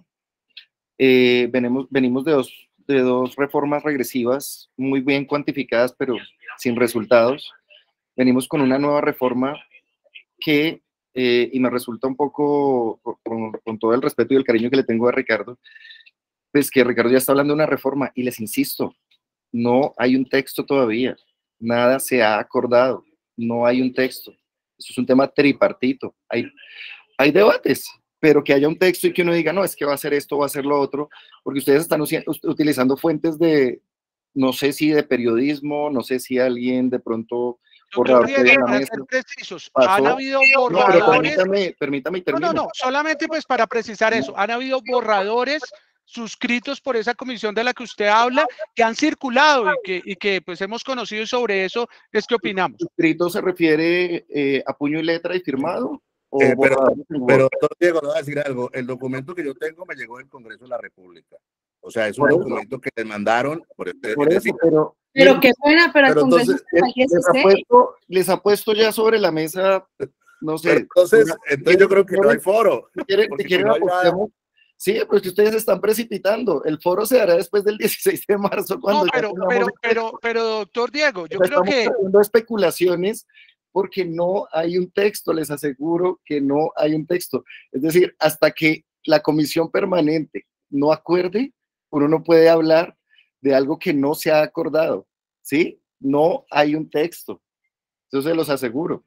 eh, venimos, venimos de, dos, de dos reformas regresivas muy bien cuantificadas, pero sin resultados. Venimos con una nueva reforma que, eh, y me resulta un poco, con, con todo el respeto y el cariño que le tengo a Ricardo, pues que Ricardo ya está hablando de una reforma, y les insisto, no hay un texto todavía, nada se ha acordado, no hay un texto. Eso es un tema tripartito, hay, hay debates, pero que haya un texto y que uno diga, no, es que va a hacer esto, va a hacer lo otro, porque ustedes están utilizando fuentes de, no sé si de periodismo, no sé si alguien de pronto... Doctor Diego, para ser precisos, pasó, han habido borradores... No, permítame, permítame y termino. No, no, no, solamente pues para precisar eso, han habido borradores suscritos por esa comisión de la que usted habla, que han circulado y que, y que pues hemos conocido, y sobre eso es que opinamos. ¿Suscrito se refiere eh, a puño y letra y firmado? ¿O eh, pero, pero, doctor Diego, le voy a decir algo, el documento que yo tengo me llegó del Congreso de la República. O sea, es un por documento eso, que le mandaron. Por, este, por eso, decir, pero... Pero qué buena, pero, pero el Congreso entonces, les, les, ha puesto, les ha puesto ya sobre la mesa, no sé. Entonces, una, entonces yo creo que no hay foro. Si quieren, si quieren si no apostemos, sí, pues que ustedes están precipitando. El foro se dará después del dieciséis de marzo. Cuando no, pero, pero, pero, pero, doctor Diego, yo pero creo que... Estamos haciendo especulaciones porque no hay un texto, les aseguro que no hay un texto. Es decir, hasta que la comisión permanente no acuerde, uno no puede hablar de algo que no se ha acordado, ¿sí? No hay un texto, eso se los aseguro.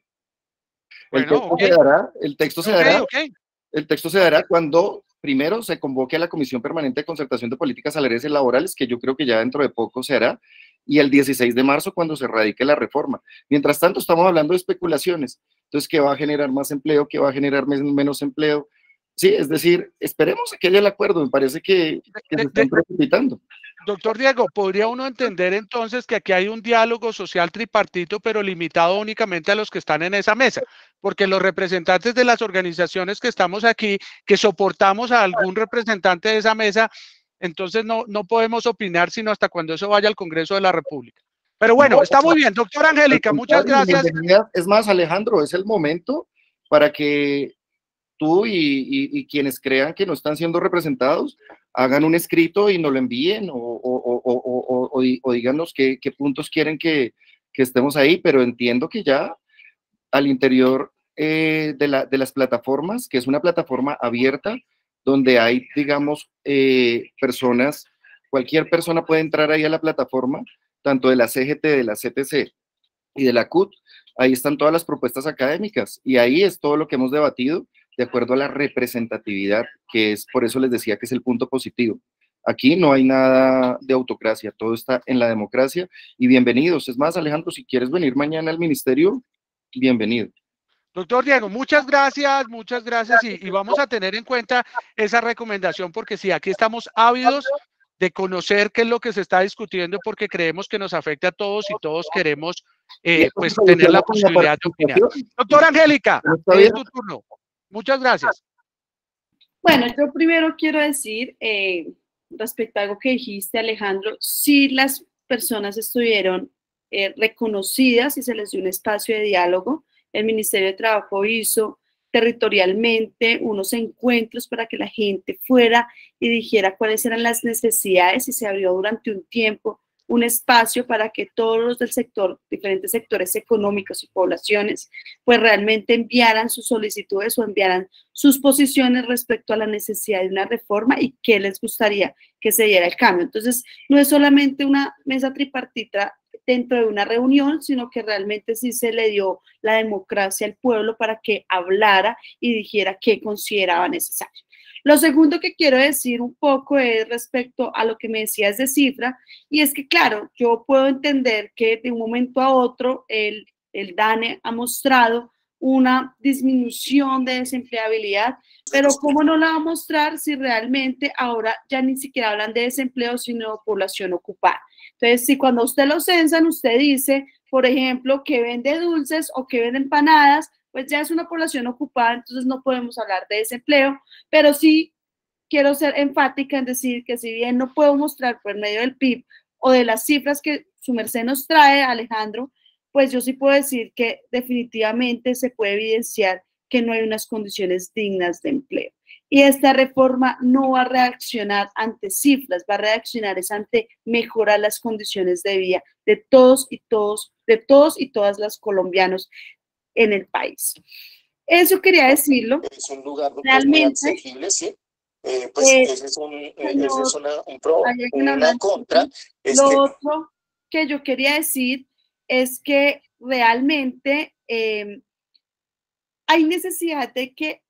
El bueno, texto okay. se dará, el texto se okay, dará, okay. el texto se dará cuando primero se convoque a la Comisión Permanente de Concertación de Políticas Salariales y Laborales, que yo creo que ya dentro de poco se hará, y el dieciséis de marzo cuando se radique la reforma. Mientras tanto, estamos hablando de especulaciones. Entonces, ¿qué va a generar más empleo? ¿Qué va a generar menos empleo? Sí, es decir, esperemos a que haya el acuerdo. Me parece que, que se están precipitando. Doctor Diego, ¿podría uno entender entonces que aquí hay un diálogo social tripartito, pero limitado únicamente a los que están en esa mesa? Porque los representantes de las organizaciones que estamos aquí, que soportamos a algún representante de esa mesa, entonces no, no podemos opinar sino hasta cuando eso vaya al Congreso de la República. Pero bueno, no, está muy bien. Doctora Angélica, muchas gracias. Es más, Alejandro, es el momento para que tú y, y, y quienes crean que no están siendo representados hagan un escrito y nos lo envíen o, o, o, o, o, o díganos qué, qué puntos quieren que, que estemos ahí, pero entiendo que ya al interior eh, de, la, de las plataformas, que es una plataforma abierta, donde hay, digamos, eh, personas, cualquier persona puede entrar ahí a la plataforma, tanto de la C G T, de la C T C y de la C U T, ahí están todas las propuestas académicas y ahí es todo lo que hemos debatido de acuerdo a la representatividad, que es, por eso les decía que es el punto positivo. Aquí no hay nada de autocracia, todo está en la democracia y bienvenidos. Es más, Alejandro, si quieres venir mañana al ministerio, bienvenido. Doctor Diego, muchas gracias, muchas gracias y, y vamos a tener en cuenta esa recomendación porque sí, aquí estamos ávidos de conocer qué es lo que se está discutiendo porque creemos que nos afecta a todos y todos queremos eh, pues tener la posibilidad de opinar. Doctora Angélica, es tu turno. Muchas gracias. Bueno, yo primero quiero decir, eh, respecto a algo que dijiste, Alejandro, si las personas estuvieron eh, reconocidas y se les dio un espacio de diálogo, el Ministerio de Trabajo hizo territorialmente unos encuentros para que la gente fuera y dijera cuáles eran las necesidades y se abrió durante un tiempo un espacio para que todos los del sector, diferentes sectores económicos y poblaciones, pues realmente enviaran sus solicitudes o enviaran sus posiciones respecto a la necesidad de una reforma y qué les gustaría que se diera el cambio. Entonces, no es solamente una mesa tripartita dentro de una reunión, sino que realmente sí se le dio la democracia al pueblo para que hablara y dijera qué consideraba necesario. Lo segundo que quiero decir un poco es respecto a lo que me decías de cifra, y es que, claro, yo puedo entender que de un momento a otro el, el DANE ha mostrado una disminución de desempleabilidad, pero ¿cómo no la va a mostrar si realmente ahora ya ni siquiera hablan de desempleo, sino de población ocupada? Entonces, si cuando usted lo censan, usted dice, por ejemplo, que vende dulces o que vende empanadas, pues ya es una población ocupada, entonces no podemos hablar de desempleo, pero sí quiero ser enfática en decir que si bien no puedo mostrar por medio del P I B o de las cifras que su merced nos trae, Alejandro, pues yo sí puedo decir que definitivamente se puede evidenciar que no hay unas condiciones dignas de empleo. Y esta reforma no va a reaccionar ante cifras, va a reaccionar es ante mejorar las condiciones de vida de todos y todos, de todos y todas las colombianos en el país. Eso quería decirlo. Es un lugar pues, realmente, muy asequible, sí. Eh, pues eh, ese es un, eh, señor, ese es una, un pro, una hablando, contra. Es lo que... otro que yo quería decir es que realmente eh, hay necesidad de que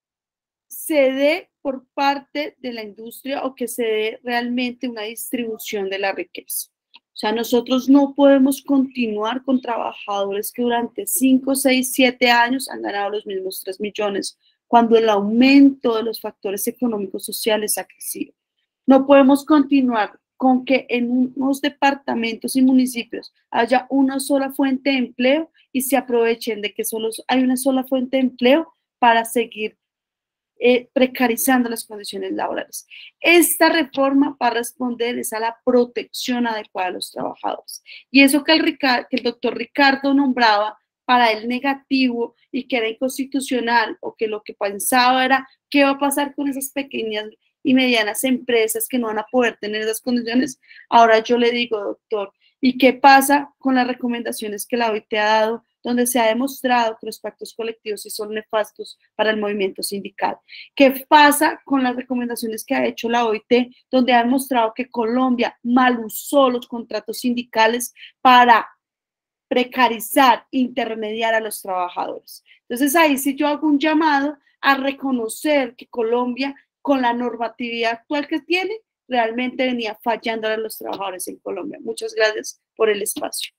se dé por parte de la industria o que se dé realmente una distribución de la riqueza. O sea, nosotros no podemos continuar con trabajadores que durante cinco, seis, siete años han ganado los mismos tres millones, cuando el aumento de los factores económicos sociales ha crecido. No podemos continuar con que en unos departamentos y municipios haya una sola fuente de empleo y se aprovechen de que solo hay una sola fuente de empleo para seguir Eh, precarizando las condiciones laborales. Esta reforma va a responder es a la protección adecuada de los trabajadores. Y eso que el, que el doctor Ricardo nombraba para el negativo y que era inconstitucional, o que lo que pensaba era qué va a pasar con esas pequeñas y medianas empresas que no van a poder tener esas condiciones. Ahora yo le digo, doctor, ¿y qué pasa con las recomendaciones que la O I T ha dado, donde se ha demostrado que los pactos colectivos sí son nefastos para el movimiento sindical? ¿Qué pasa con las recomendaciones que ha hecho la O I T, donde ha demostrado que Colombia mal usó los contratos sindicales para precarizar, intermediar a los trabajadores? Entonces ahí sí yo hago un llamado a reconocer que Colombia, con la normatividad actual que tiene, realmente venía fallando a los trabajadores en Colombia. Muchas gracias por el espacio.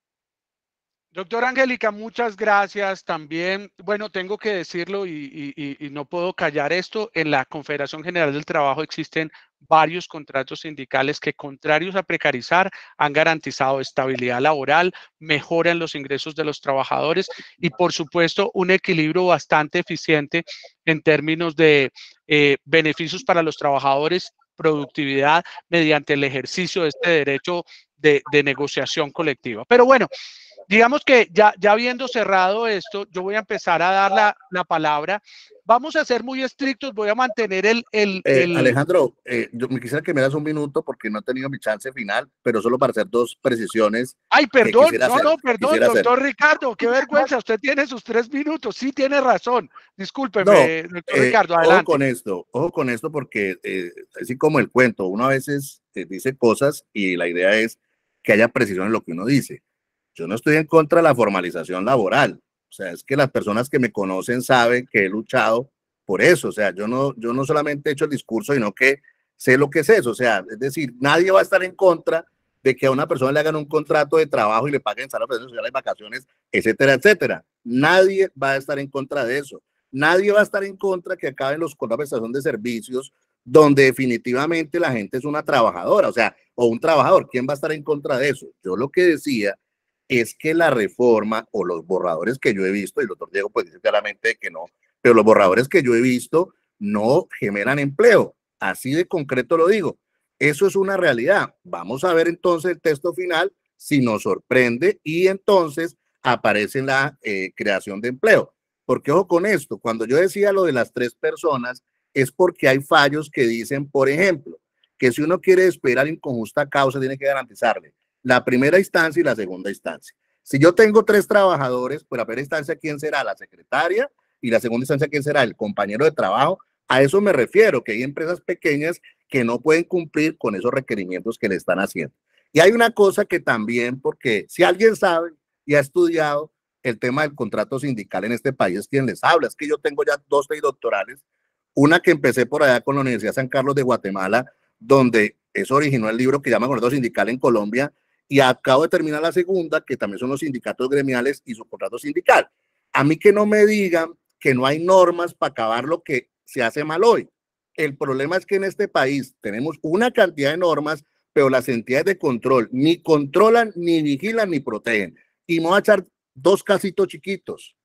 Doctora Angélica, muchas gracias también. Bueno, tengo que decirlo y, y, y no puedo callar esto. En la Confederación General del Trabajo existen varios contratos sindicales que, contrarios a precarizar, han garantizado estabilidad laboral, mejoran los ingresos de los trabajadores y, por supuesto, un equilibrio bastante eficiente en términos de eh, beneficios para los trabajadores, productividad, mediante el ejercicio de este derecho de, de negociación colectiva. Pero bueno, digamos que ya, ya habiendo cerrado esto, yo voy a empezar a dar la, la palabra. Vamos a ser muy estrictos, voy a mantener el... el, eh, el... Alejandro, eh, yo me quisiera que me das un minuto porque no he tenido mi chance final, pero solo para hacer dos precisiones. Ay, perdón, no, hacer, no, perdón, doctor hacer. Ricardo, qué vergüenza, usted tiene sus tres minutos, sí tiene razón, discúlpeme, no, doctor eh, Ricardo, adelante. Ojo con esto, ojo con esto porque eh, así como el cuento, uno a veces eh, dice cosas y la idea es que haya precisión en lo que uno dice. Yo no estoy en contra de la formalización laboral. O sea, es que las personas que me conocen saben que he luchado por eso. O sea, yo no, yo no solamente he hecho el discurso, sino que sé lo que es eso. O sea, es decir, nadie va a estar en contra de que a una persona le hagan un contrato de trabajo y le paguen salario sociales, vacaciones, etcétera, etcétera. Nadie va a estar en contra de eso. Nadie va a estar en contra que acaben los contratos de prestación de servicios donde definitivamente la gente es una trabajadora, o sea, o un trabajador. ¿Quién va a estar en contra de eso? Yo lo que decía es que la reforma o los borradores que yo he visto, y el doctor Diego pues dice claramente que no, pero los borradores que yo he visto no generan empleo. Así de concreto lo digo. Eso es una realidad. Vamos a ver entonces el texto final si nos sorprende y entonces aparece la eh, creación de empleo. Porque ojo con esto, cuando yo decía lo de las tres personas es porque hay fallos que dicen, por ejemplo, que si uno quiere esperar en con justa causa tiene que garantizarle la primera instancia y la segunda instancia. Si yo tengo tres trabajadores, pues la primera instancia, ¿quién será? La secretaria, y la segunda instancia, ¿quién será? El compañero de trabajo. A eso me refiero, que hay empresas pequeñas que no pueden cumplir con esos requerimientos que le están haciendo. Y hay una cosa que también, porque si alguien sabe y ha estudiado el tema del contrato sindical en este país, es quien les habla. Es que yo tengo ya dos tesis doctorales, una que empecé por allá con la Universidad San Carlos de Guatemala, donde eso originó el libro que llama Contrato Sindical en Colombia, y acabo de terminar la segunda, que también son los sindicatos gremiales y su contrato sindical. A mí que no me digan que no hay normas para acabar lo que se hace mal hoy. El problema es que en este país tenemos una cantidad de normas, pero las entidades de control ni controlan, ni vigilan, ni protegen. Y me voy a echar dos casitos chiquitos.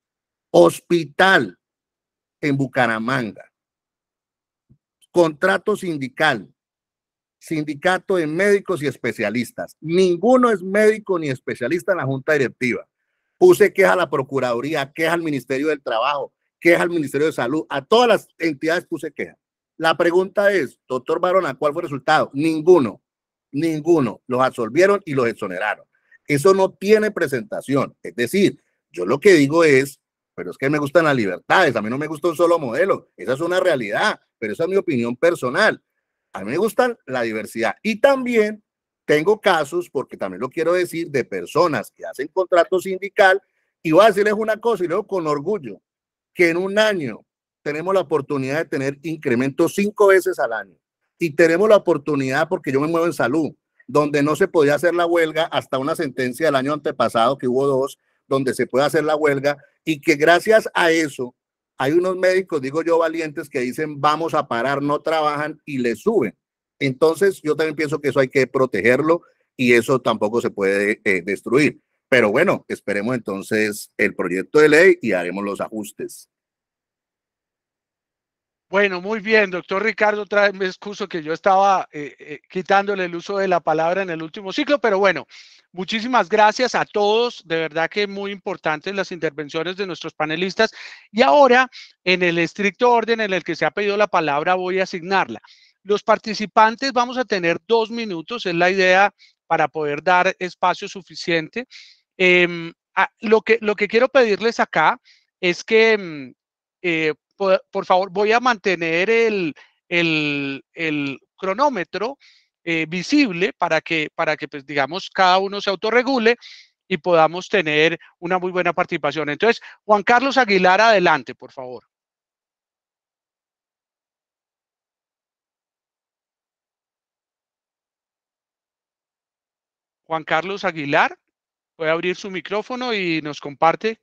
Hospital en Bucaramanga. Contrato sindical. Sindicato de médicos y especialistas. Ninguno es médico ni especialista en la junta directiva. Puse queja a la Procuraduría, queja al Ministerio del Trabajo, queja al Ministerio de Salud, a todas las entidades puse queja. La pregunta es, doctor Barona, ¿cuál fue el resultado? Ninguno, ninguno. Los absolvieron y los exoneraron. Eso no tiene presentación. Es decir, yo lo que digo es, pero es que me gustan las libertades, a mí no me gusta un solo modelo, esa es una realidad, pero esa es mi opinión personal. A mí me gusta la diversidad y también tengo casos, porque también lo quiero decir, de personas que hacen contrato sindical y voy a decirles una cosa y luego con orgullo, que en un año tenemos la oportunidad de tener incrementos cinco veces al año y tenemos la oportunidad, porque yo me muevo en salud, donde no se podía hacer la huelga hasta una sentencia del año antepasado, que hubo dos, donde se puede hacer la huelga y que gracias a eso hay unos médicos, digo yo, valientes que dicen vamos a parar, no trabajan y le suben. Entonces yo también pienso que eso hay que protegerlo y eso tampoco se puede eh, destruir. Pero bueno, esperemos entonces el proyecto de ley y haremos los ajustes. Bueno, muy bien, doctor Ricardo, otra vez me excuso que yo estaba eh, eh, quitándole el uso de la palabra en el último ciclo, pero bueno, muchísimas gracias a todos, de verdad que muy importantes las intervenciones de nuestros panelistas y ahora en el estricto orden en el que se ha pedido la palabra voy a asignarla. Los participantes vamos a tener dos minutos, es la idea para poder dar espacio suficiente. Eh, a, lo, que, lo que quiero pedirles acá es que eh, por, por favor voy a mantener el, el, el cronómetro eh, visible para que, para que pues, digamos, cada uno se autorregule y podamos tener una muy buena participación. Entonces, Juan Carlos Aguilar, adelante, por favor. Juan Carlos Aguilar, puede abrir su micrófono y nos comparte.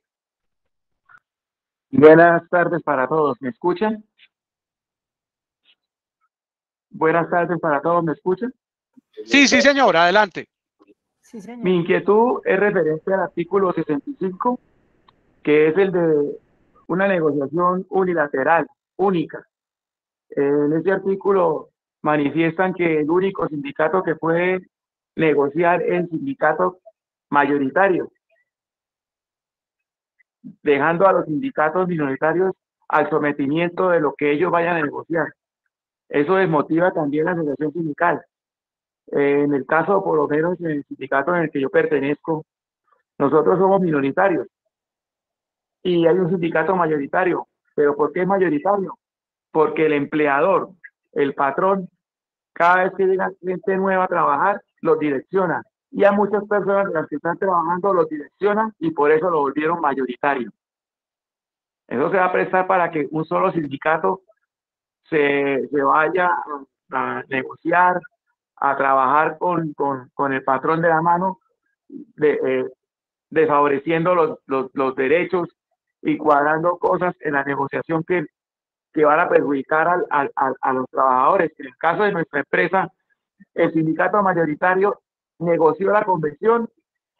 Buenas tardes para todos, ¿me escuchan? Buenas tardes para todos, ¿me escuchan? Sí, sí, señor, adelante. Sí, señor. Mi inquietud es referente al artículo sesenta y cinco, que es el de una negociación unilateral, única. En ese artículo manifiestan que el único sindicato que puede negociar es el sindicato mayoritario, dejando a los sindicatos minoritarios al sometimiento de lo que ellos vayan a negociar. Eso desmotiva también la asociación sindical. Eh, en el caso, por lo menos, en el sindicato en el que yo pertenezco, nosotros somos minoritarios y hay un sindicato mayoritario. ¿Pero por qué es mayoritario? Porque el empleador, el patrón, cada vez que llega gente nueva a trabajar, los direcciona. Y a muchas personas de las que están trabajando los direccionan y por eso lo volvieron mayoritario. Eso se va a prestar para que un solo sindicato se, se vaya a, a negociar, a trabajar con, con, con el patrón de la mano, de, eh, desfavoreciendo los, los, los derechos y cuadrando cosas en la negociación que, que van a perjudicar al, al, al, a los trabajadores. En el caso de nuestra empresa, el sindicato mayoritario negoció la convención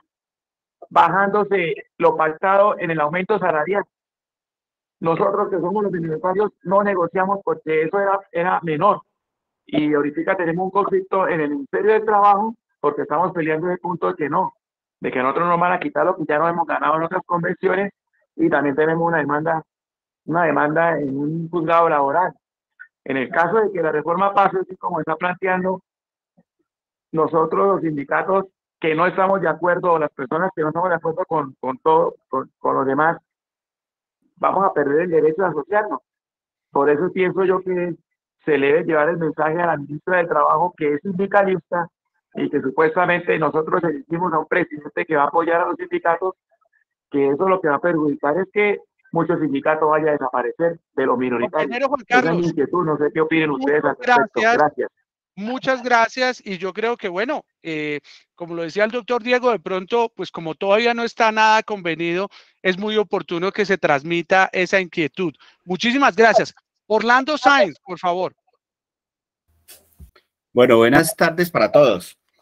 bajándose lo pactado en el aumento salarial. Nosotros que somos los minoritarios no negociamos porque eso era, era menor. Y ahorita tenemos un conflicto en el Ministerio del Trabajo porque estamos peleando el punto de que no, de que nosotros nos van a quitar lo que ya no hemos ganado en otras convenciones y también tenemos una demanda, una demanda en un juzgado laboral. En el caso de que la reforma pase, así como está planteando, nosotros los sindicatos que no estamos de acuerdo, o las personas que no estamos de acuerdo con, con todo, con, con los demás, vamos a perder el derecho de asociarnos. Por eso pienso yo que se le debe llevar el mensaje a la ministra del Trabajo, que es sindicalista, y que supuestamente nosotros elegimos a un presidente que va a apoyar a los sindicatos, que eso lo que va a perjudicar es que muchos sindicatos vayan a desaparecer de los minoritarios. Juan Carlos, esa es mi inquietud, no sé qué opinen ustedes al respecto. Gracias. Gracias. Muchas gracias y yo creo que bueno, eh, como lo decía el doctor Diego, de pronto, pues como todavía no está nada convenido, es muy oportuno que se transmita esa inquietud. Muchísimas gracias. Orlando Sáenz, por favor. Bueno, buenas tardes para todos.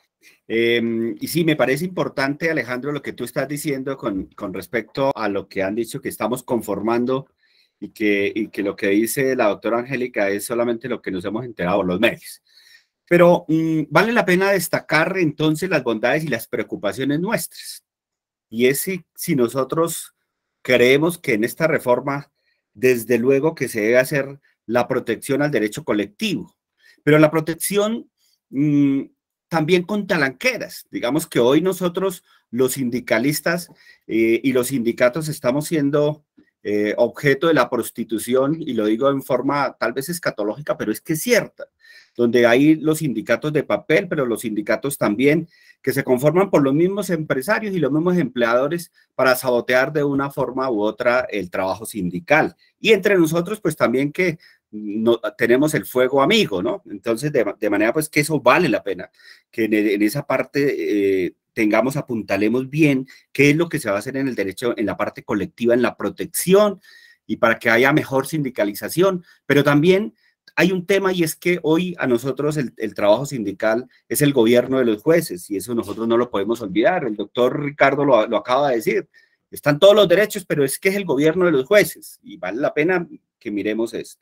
Eh, y sí, me parece importante, Alejandro, lo que tú estás diciendo con, con respecto a lo que han dicho que estamos conformando y que, y que lo que dice la doctora Angélica es solamente lo que nos hemos enterado los medios. Pero mmm, vale la pena destacar entonces las bondades y las preocupaciones nuestras. Y es si, si nosotros creemos que en esta reforma, desde luego que se debe hacer la protección al derecho colectivo, pero la protección mmm, también con talanqueras. Digamos que hoy nosotros, los sindicalistas eh, y los sindicatos, estamos siendo eh, objeto de la prostitución, y lo digo en forma tal vez escatológica, pero es que es cierta, donde hay los sindicatos de papel, pero los sindicatos también que se conforman por los mismos empresarios y los mismos empleadores para sabotear de una forma u otra el trabajo sindical. Y entre nosotros, pues también que no, tenemos el fuego amigo, ¿no? Entonces, de, de manera pues que eso vale la pena, que en, en esa parte eh, tengamos, apuntalemos bien qué es lo que se va a hacer en el derecho, en la parte colectiva, en la protección, y para que haya mejor sindicalización, pero también hay un tema, y es que hoy a nosotros el, el trabajo sindical es el gobierno de los jueces, y eso nosotros no lo podemos olvidar. El doctor Ricardo lo, lo acaba de decir, están todos los derechos, pero es que es el gobierno de los jueces, y vale la pena que miremos esto.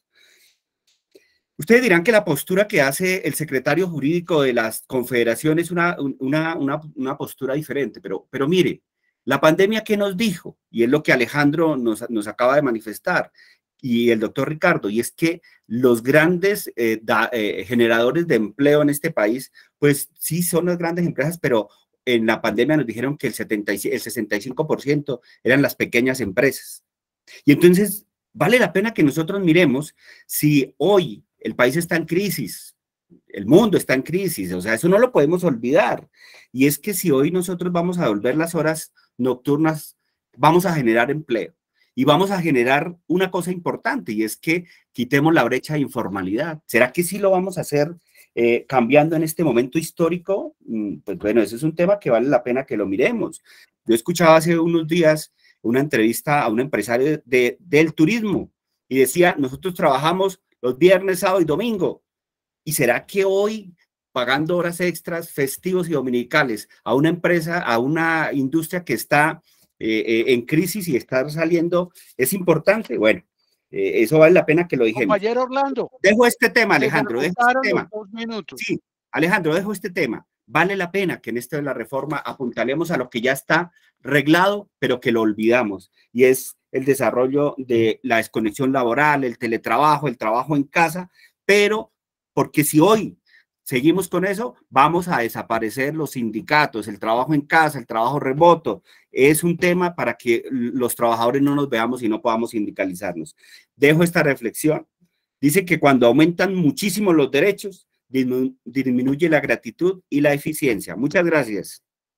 Ustedes dirán que la postura que hace el secretario jurídico de las confederaciones es una, una, una, una postura diferente, pero, pero mire, la pandemia, ¿qué nos dijo? Y es lo que Alejandro nos, nos acaba de manifestar, y el doctor Ricardo, y es que los grandes eh, da, eh, generadores de empleo en este país, pues sí son las grandes empresas, pero en la pandemia nos dijeron que el, setenta, el sesenta y cinco por ciento eran las pequeñas empresas. Y entonces vale la pena que nosotros miremos si hoy el país está en crisis, el mundo está en crisis, o sea, eso no lo podemos olvidar. Y es que si hoy nosotros vamos a volver las horas nocturnas, vamos a generar empleo. Y vamos a generar una cosa importante, y es que quitemos la brecha de informalidad. ¿Será que sí lo vamos a hacer eh, cambiando en este momento histórico? Pues bueno, ese es un tema que vale la pena que lo miremos. Yo escuchaba hace unos días una entrevista a un empresario de, de, del turismo, y decía, nosotros trabajamos los viernes, sábado y domingo. ¿Y será que hoy, pagando horas extras, festivos y dominicales a una empresa, a una industria que está Eh, eh, en crisis y estar saliendo, es importante? Bueno, eh, eso vale la pena que lo dijemos. Compañero Orlando. Dejo este tema, Alejandro, dejo este tema. Dos minutos. Sí, Alejandro, dejo este tema. Vale la pena que en esto de la reforma apuntalemos a lo que ya está reglado, pero que lo olvidamos, y es el desarrollo de la desconexión laboral, el teletrabajo, el trabajo en casa, pero porque si hoy seguimos con eso, vamos a desaparecer los sindicatos, el trabajo en casa, el trabajo remoto. Es un tema para que los trabajadores no nos veamos y no podamos sindicalizarnos. Dejo esta reflexión. Dice que cuando aumentan muchísimo los derechos, disminu- disminuye la gratitud y la eficiencia. Muchas gracias.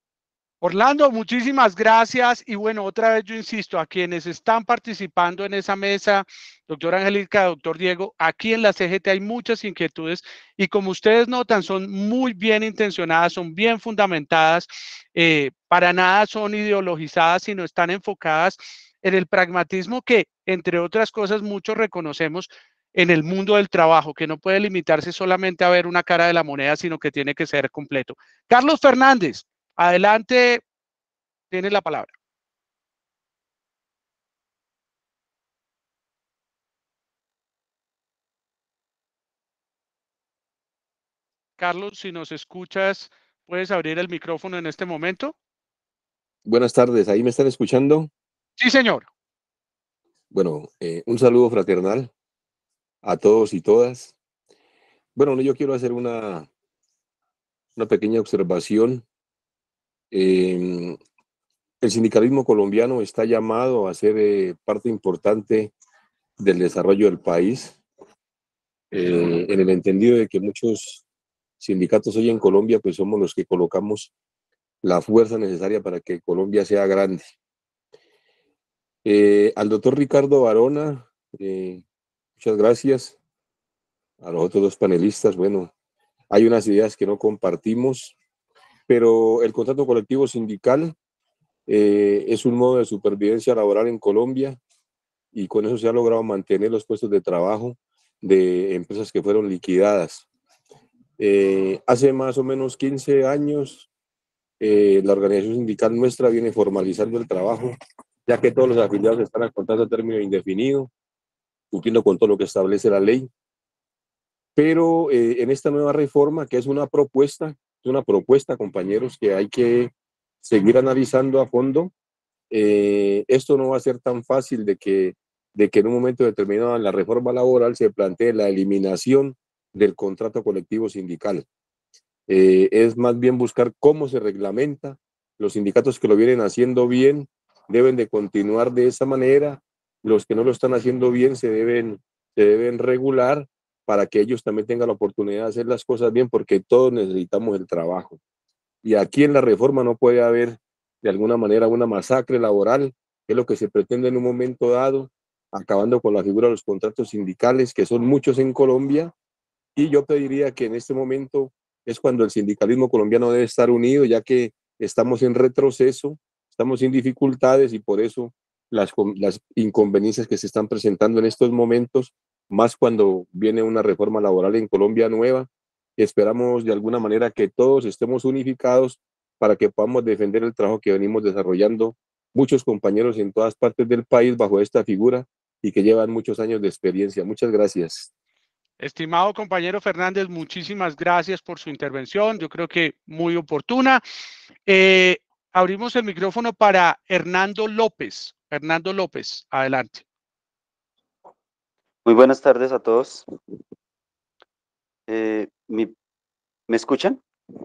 Orlando, muchísimas gracias. Y bueno, otra vez yo insisto, a quienes están participando en esa mesa, doctora Angélica, doctor Diego, aquí en la C G T hay muchas inquietudes, y como ustedes notan, son muy bien intencionadas, son bien fundamentadas, eh, para nada son ideologizadas, sino están enfocadas en el pragmatismo que, entre otras cosas, muchos reconocemos en el mundo del trabajo, que no puede limitarse solamente a ver una cara de la moneda, sino que tiene que ser completo. Carlos Fernández, adelante, tiene la palabra. Carlos, si nos escuchas, ¿puedes abrir el micrófono en este momento? Buenas tardes, ¿ahí me están escuchando? Sí, señor. Bueno, eh, un saludo fraternal a todos y todas. Bueno, yo quiero hacer una, una pequeña observación. Eh, el sindicalismo colombiano está llamado a ser eh, parte importante del desarrollo del país, eh, en el entendido de que muchos sindicatos hoy en Colombia pues somos los que colocamos la fuerza necesaria para que Colombia sea grande. Eh, al doctor Ricardo Varona, eh, muchas gracias. A los otros dos panelistas, bueno, hay unas ideas que no compartimos, pero el contrato colectivo sindical eh, es un modo de supervivencia laboral en Colombia, y con eso se ha logrado mantener los puestos de trabajo de empresas que fueron liquidadas. Eh, hace más o menos quince años eh, la organización sindical nuestra viene formalizando el trabajo, ya que todos los afiliados están al contrato a término indefinido, cumpliendo con todo lo que establece la ley. Pero eh, en esta nueva reforma, que es una propuesta, es una propuesta, compañeros, que hay que seguir analizando a fondo. Eh, esto no va a ser tan fácil de que, de que en un momento determinado en la reforma laboral se plantee la eliminación del contrato colectivo sindical. Eh, es más bien buscar cómo se reglamenta. Los sindicatos que lo vienen haciendo bien deben de continuar de esa manera. Los que no lo están haciendo bien se deben, se deben regular para que ellos también tengan la oportunidad de hacer las cosas bien, porque todos necesitamos el trabajo. Y aquí en la reforma no puede haber de alguna manera una masacre laboral, que es lo que se pretende en un momento dado, acabando con la figura de los contratos sindicales, que son muchos en Colombia. Y yo pediría que en este momento es cuando el sindicalismo colombiano debe estar unido, ya que estamos en retroceso, estamos en dificultades, y por eso las, las inconveniencias que se están presentando en estos momentos, más cuando viene una reforma laboral en Colombia nueva. Esperamos de alguna manera que todos estemos unificados para que podamos defender el trabajo que venimos desarrollando muchos compañeros en todas partes del país bajo esta figura y que llevan muchos años de experiencia. Muchas gracias. Estimado compañero Fernández, muchísimas gracias por su intervención. Yo creo que muy oportuna. Eh, abrimos el micrófono para Hernando López. Hernando López, adelante. Muy buenas tardes a todos. Eh, mi, ¿Me escuchan?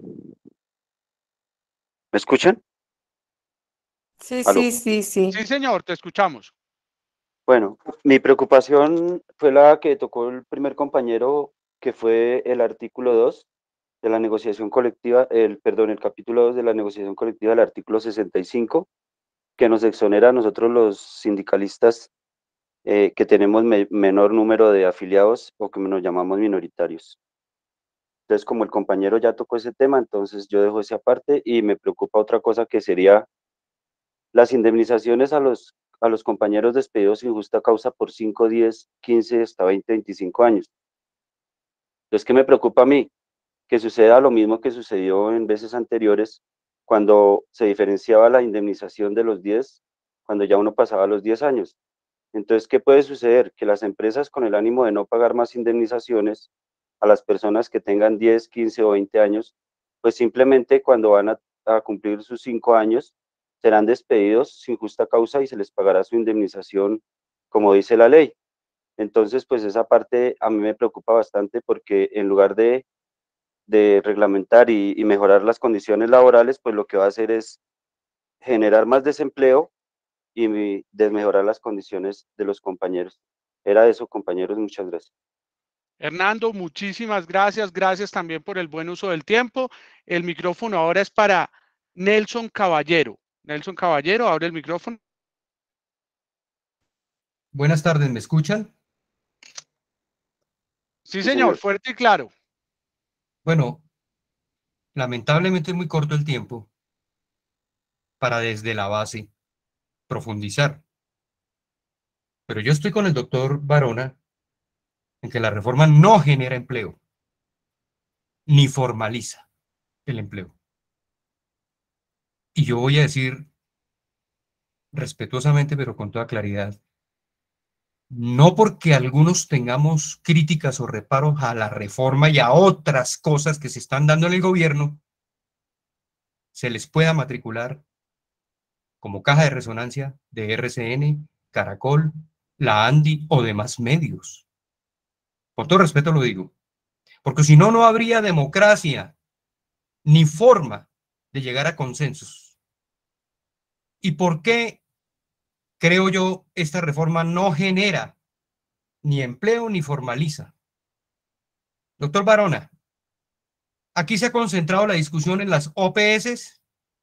¿Me escuchan? Sí, ¿Aló? sí, sí, sí. Sí, señor, te escuchamos. Bueno, mi preocupación fue la que tocó el primer compañero, que fue el artículo dos de la negociación colectiva, el, perdón, el capítulo dos de la negociación colectiva del artículo sesenta y cinco, que nos exonera a nosotros los sindicalistas eh, que tenemos me, menor número de afiliados o que nos llamamos minoritarios. Entonces, como el compañero ya tocó ese tema, entonces yo dejo esa parte, y me preocupa otra cosa, que sería las indemnizaciones a los, a los compañeros despedidos sin justa causa por cinco, diez, quince, hasta veinte, veinticinco años. Entonces, ¿qué me preocupa a mí? Que suceda lo mismo que sucedió en veces anteriores, cuando se diferenciaba la indemnización de los diez, cuando ya uno pasaba los diez años. Entonces, ¿qué puede suceder? Que las empresas, con el ánimo de no pagar más indemnizaciones a las personas que tengan diez, quince o veinte años, pues simplemente cuando van a, a cumplir sus cinco años, serán despedidos sin justa causa y se les pagará su indemnización como dice la ley. Entonces, pues esa parte a mí me preocupa bastante, porque en lugar de, de reglamentar y, y mejorar las condiciones laborales, pues lo que va a hacer es generar más desempleo y desmejorar las condiciones de los compañeros. Era eso, compañeros, muchas gracias. Hernando, muchísimas gracias. Gracias también por el buen uso del tiempo. El micrófono ahora es para Nelson Caballero. Nelson Caballero, abre el micrófono. Buenas tardes, ¿me escuchan? Sí, señor, fuerte y claro. Bueno, lamentablemente es muy corto el tiempo para desde la base profundizar. Pero yo estoy con el doctor Barona en que la reforma no genera empleo, ni formaliza el empleo. Y yo voy a decir respetuosamente, pero con toda claridad, no porque algunos tengamos críticas o reparos a la reforma y a otras cosas que se están dando en el gobierno, se les pueda matricular como caja de resonancia de R C N, Caracol, la ANDI o demás medios. Con todo respeto lo digo, porque si no, no habría democracia ni forma de llegar a consensos. ¿Y por qué, creo yo, esta reforma no genera ni empleo ni formaliza? Doctor Barona, aquí se ha concentrado la discusión en las O P S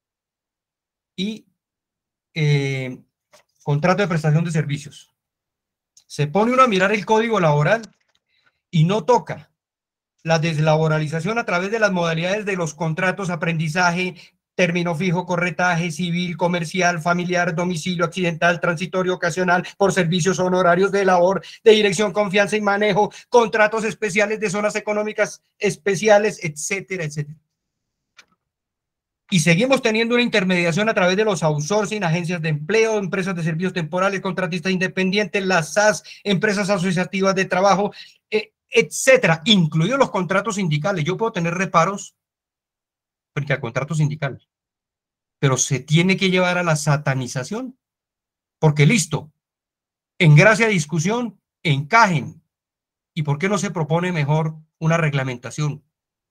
y eh, contrato de prestación de servicios. Se pone uno a mirar el código laboral y no toca la deslaboralización a través de las modalidades de los contratos, aprendizaje, término fijo, corretaje, civil, comercial, familiar, domicilio, accidental, transitorio, ocasional, por servicios honorarios de labor, de dirección, confianza y manejo, contratos especiales de zonas económicas especiales, etcétera, etcétera. Y seguimos teniendo una intermediación a través de los outsourcing, agencias de empleo, empresas de servicios temporales, contratistas independientes, las S A S, empresas asociativas de trabajo, eh, etcétera, incluidos los contratos sindicales. Yo puedo tener reparos frente al contrato sindical, pero se tiene que llevar a la satanización, porque listo, en gracia de discusión, encajen. ¿Y por qué no se propone mejor una reglamentación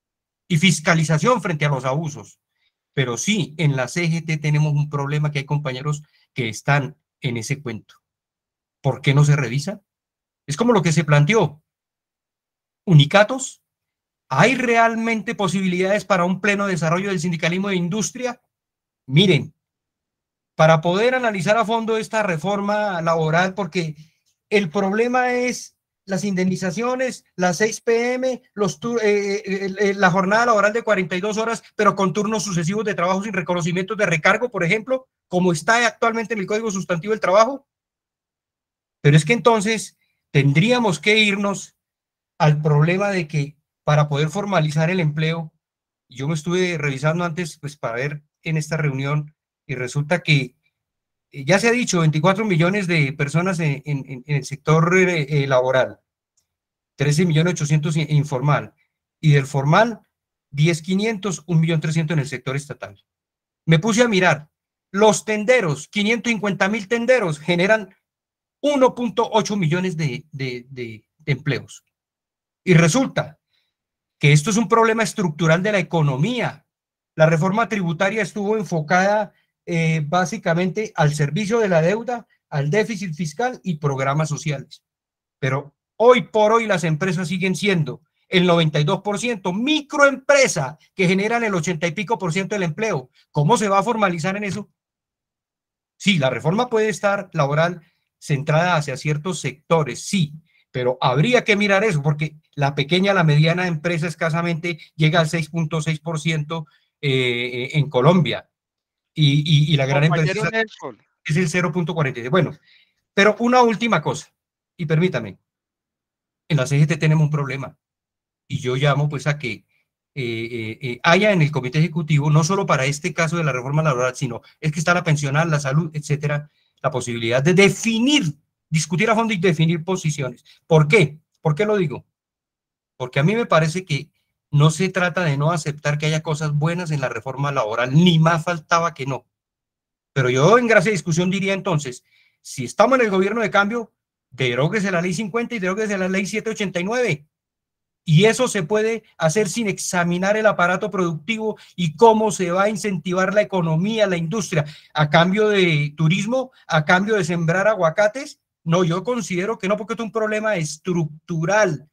y fiscalización frente a los abusos? Pero sí, en la C G T tenemos un problema, que hay compañeros que están en ese cuento. ¿Por qué no se revisa? Es como lo que se planteó. Unicatos, ¿hay realmente posibilidades para un pleno desarrollo del sindicalismo de industria? Miren, para poder analizar a fondo esta reforma laboral, porque el problema es las indemnizaciones, las seis pe eme, los eh, eh, eh, la jornada laboral de cuarenta y dos horas, pero con turnos sucesivos de trabajo sin reconocimientos de recargo, por ejemplo, como está actualmente en el Código Sustantivo del Trabajo. Pero es que entonces tendríamos que irnos al problema de que para poder formalizar el empleo, yo me estuve revisando antes pues para ver en esta reunión y resulta que ya se ha dicho veinticuatro millones de personas en, en, en el sector eh, laboral, trece millones ochocientos informal, y del formal diez mil quinientos, un millón trescientos en el sector estatal. Me puse a mirar, los tenderos, quinientos cincuenta mil tenderos generan uno punto ocho millones de, de, de, de empleos. Y resulta que esto es un problema estructural de la economía. La reforma tributaria estuvo enfocada eh, básicamente al servicio de la deuda, al déficit fiscal y programas sociales. Pero hoy por hoy las empresas siguen siendo el noventa y dos por ciento microempresa, que generan el ochenta y pico por ciento del empleo. ¿Cómo se va a formalizar en eso? Sí, la reforma puede estar laboral centrada hacia ciertos sectores, sí, pero habría que mirar eso, porque la pequeña, la mediana empresa escasamente llega al seis punto seis por ciento eh, en Colombia, y, y, y la gran Compañero empresa Nelson. es el cero punto cuarenta y seis. Bueno, pero una última cosa, y permítame, en la C G T tenemos un problema, y yo llamo pues a que eh, eh, eh, haya en el comité ejecutivo, no solo para este caso de la reforma laboral, sino es que está la pensional, la salud, etcétera, la posibilidad de definir, discutir a fondo y definir posiciones. ¿Por qué? ¿Por qué lo digo? Porque a mí me parece que no se trata de no aceptar que haya cosas buenas en la reforma laboral, ni más faltaba que no. Pero yo en gracia de discusión diría entonces, si estamos en el gobierno de cambio, deróguese la ley cincuenta y deróguese la ley setecientos ochenta y nueve. Y eso se puede hacer sin examinar el aparato productivo y cómo se va a incentivar la economía, la industria, a cambio de turismo, a cambio de sembrar aguacates. No, yo considero que no, porque es un problema estructural.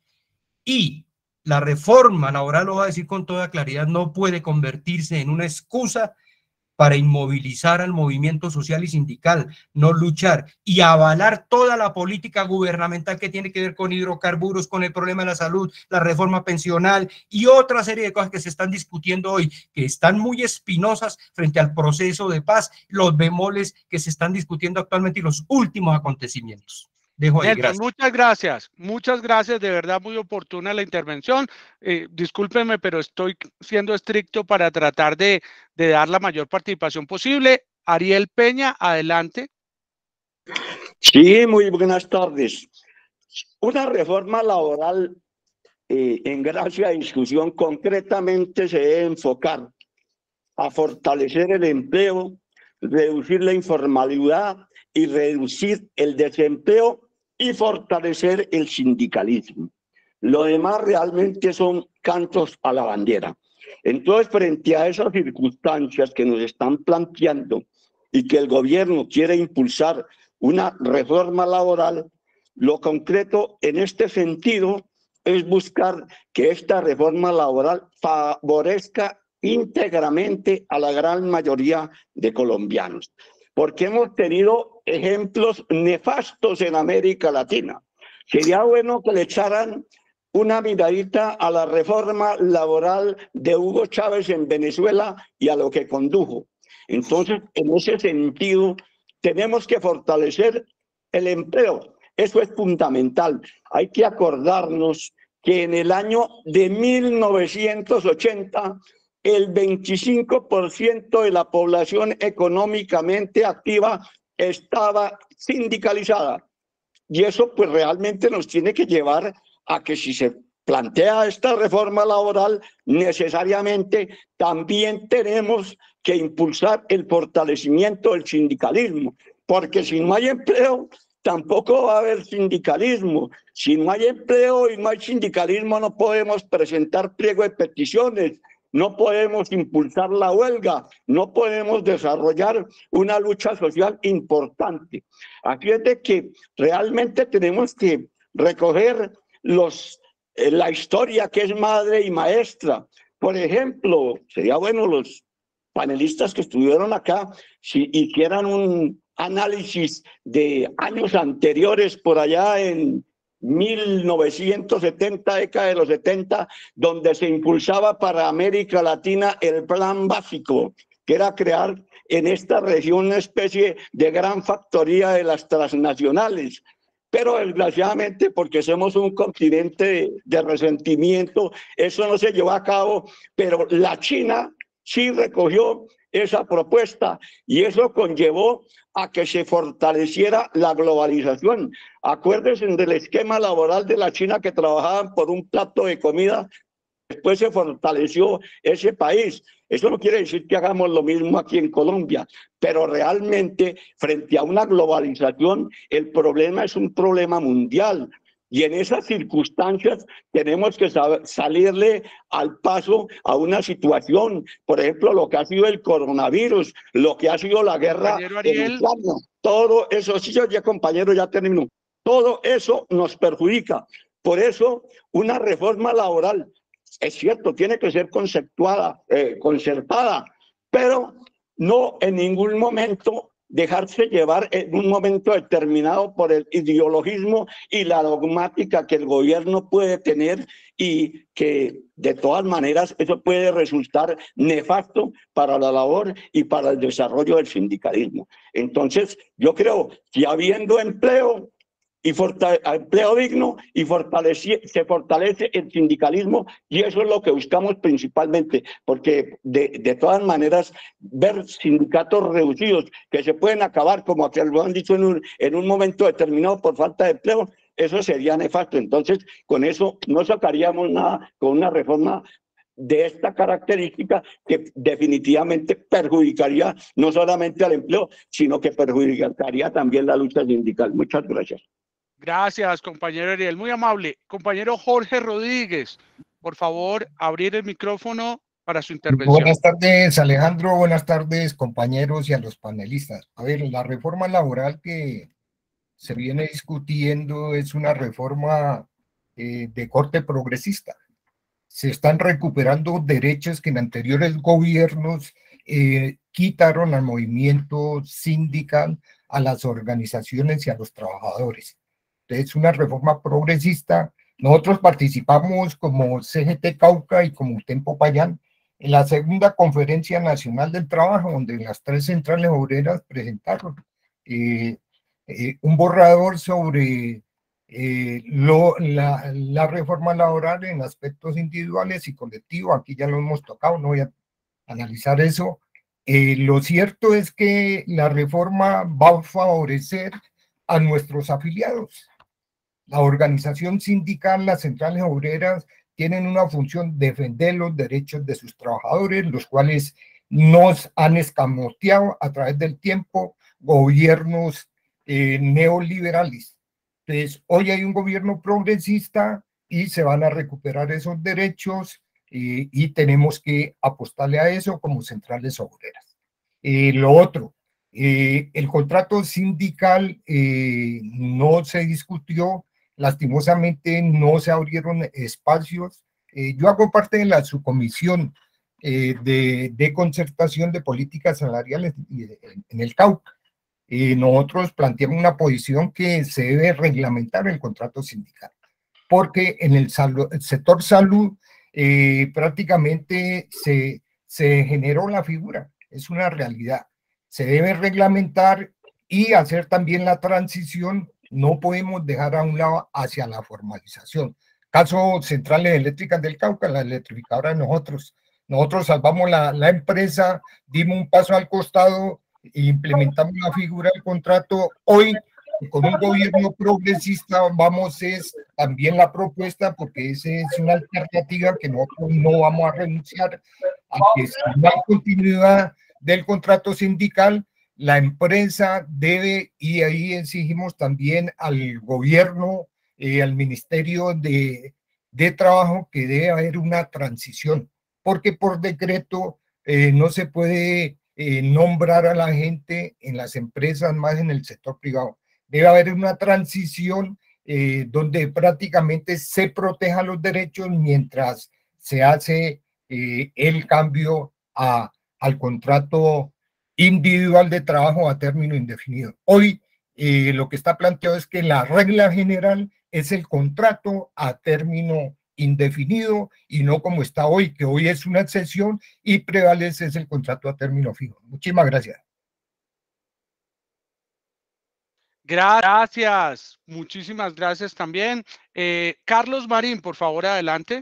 Y la reforma laboral, lo voy a decir con toda claridad, no puede convertirse en una excusa para inmovilizar al movimiento social y sindical, no luchar y avalar toda la política gubernamental que tiene que ver con hidrocarburos, con el problema de la salud, la reforma pensional y otra serie de cosas que se están discutiendo hoy, que están muy espinosas frente al proceso de paz, los bemoles que se están discutiendo actualmente y los últimos acontecimientos. Dejo ahí, Nelson, gracias. muchas gracias, muchas gracias, de verdad muy oportuna la intervención. Eh, discúlpenme, pero estoy siendo estricto para tratar de, de dar la mayor participación posible. Ariel Peña, adelante. Sí, muy buenas tardes. Una reforma laboral eh, en gracia de discusión concretamente se debe enfocar a fortalecer el empleo, reducir la informalidad y reducir el desempleo y fortalecer el sindicalismo. Lo demás realmente son cantos a la bandera. Entonces, frente a esas circunstancias que nos están planteando y que el gobierno quiere impulsar una reforma laboral, lo concreto en este sentido es buscar que esta reforma laboral favorezca íntegramente a la gran mayoría de colombianos, porque hemos tenido ejemplos nefastos en América Latina. Sería bueno que le echaran una miradita a la reforma laboral de Hugo Chávez en Venezuela y a lo que condujo. Entonces, en ese sentido, tenemos que fortalecer el empleo. Eso es fundamental. Hay que acordarnos que en el año de mil novecientos ochenta el veinticinco por ciento de la población económicamente activa estaba sindicalizada. Y eso pues realmente nos tiene que llevar a que si se plantea esta reforma laboral, necesariamente también tenemos que impulsar el fortalecimiento del sindicalismo, porque si no hay empleo, tampoco va a haber sindicalismo. Si no hay empleo y no hay sindicalismo, no podemos presentar pliego de peticiones, no podemos impulsar la huelga, no podemos desarrollar una lucha social importante. Así es de que realmente tenemos que recoger los, eh, la historia que es madre y maestra. Por ejemplo, sería bueno los panelistas que estuvieron acá, si hicieran un análisis de años anteriores por allá en mil novecientos setenta, década de los setenta, donde se impulsaba para América Latina el plan básico, que era crear en esta región una especie de gran factoría de las transnacionales. Pero desgraciadamente, porque somos un continente de, de resentimiento, eso no se llevó a cabo, pero la China sí recogió esa propuesta y eso conllevó a que se fortaleciera la globalización. Acuérdense del esquema laboral de la China, que trabajaban por un plato de comida, después se fortaleció ese país. Eso no quiere decir que hagamos lo mismo aquí en Colombia, pero realmente frente a una globalización el problema es un problema mundial. Y en esas circunstancias tenemos que saber, salirle al paso a una situación, por ejemplo, lo que ha sido el coronavirus, lo que ha sido la guerra en Ucrania, todo eso, sí, ya compañero, ya terminó, todo eso nos perjudica. Por eso, una reforma laboral, es cierto, tiene que ser conceptuada, eh, concertada, pero no en ningún momento dejarse llevar en un momento determinado por el ideologismo y la dogmática que el gobierno puede tener y que de todas maneras eso puede resultar nefasto para la labor y para el desarrollo del sindicalismo. Entonces yo creo que habiendo empleo y empleo digno y fortalece, se fortalece el sindicalismo, y eso es lo que buscamos principalmente, porque de, de todas maneras ver sindicatos reducidos que se pueden acabar, como que lo han dicho en un, en un momento determinado por falta de empleo, eso sería nefasto. Entonces con eso no sacaríamos nada con una reforma de esta característica que definitivamente perjudicaría no solamente al empleo, sino que perjudicaría también la lucha sindical. Muchas gracias. Gracias, compañero Ariel, muy amable. Compañero Jorge Rodríguez, por favor, abrir el micrófono para su intervención. Buenas tardes, Alejandro, buenas tardes, compañeros y a los panelistas. A ver, la reforma laboral que se viene discutiendo es una reforma eh, de corte progresista. Se están recuperando derechos que en anteriores gobiernos eh, quitaron al movimiento sindical, a las organizaciones y a los trabajadores. Es una reforma progresista. Nosotros participamos como C G T Cauca y como U T E M Popayán en la segunda conferencia nacional del trabajo, donde las tres centrales obreras presentaron eh, eh, un borrador sobre eh, lo, la, la reforma laboral en aspectos individuales y colectivos. Aquí ya lo hemos tocado, no voy a analizar eso. Eh, lo cierto es que la reforma va a favorecer a nuestros afiliados. La organización sindical, las centrales obreras, tienen una función: defender los derechos de sus trabajadores, los cuales nos han escamoteado a través del tiempo gobiernos eh, neoliberales. Entonces, hoy hay un gobierno progresista y se van a recuperar esos derechos eh, y tenemos que apostarle a eso como centrales obreras. Eh, lo otro, eh, el contrato sindical eh, no se discutió. Lastimosamente no se abrieron espacios. Eh, yo hago parte de la subcomisión eh, de, de concertación de políticas salariales en el Cauca. Eh, nosotros planteamos una posición que se debe reglamentar el contrato sindical, porque en el, salud, el sector salud eh, prácticamente se, se generó la figura, es una realidad. Se debe reglamentar y hacer también la transición. No podemos dejar a un lado hacia la formalización. Caso Centrales Eléctricas del Cauca, la electrificadora de nosotros. nosotros salvamos la, la empresa, dimos un paso al costado e implementamos la figura del contrato. Hoy, con un gobierno progresista, vamos es también la propuesta, porque esa es una alternativa que nosotros no vamos a renunciar a, que si no hay continuidad del contrato sindical, la empresa debe, y ahí exigimos también al gobierno, eh, al Ministerio de, de Trabajo, que debe haber una transición, porque por decreto eh, no se puede eh, nombrar a la gente en las empresas, más en el sector privado. Debe haber una transición eh, donde prácticamente se protejan los derechos mientras se hace eh, el cambio a, al contrato individual de trabajo a término indefinido. Hoy eh, lo que está planteado es que la regla general es el contrato a término indefinido y no como está hoy, que hoy es una excepción y prevalece es el contrato a término fijo. Muchísimas gracias. Gracias, muchísimas gracias también. Eh, Carlos Marín, por favor, adelante.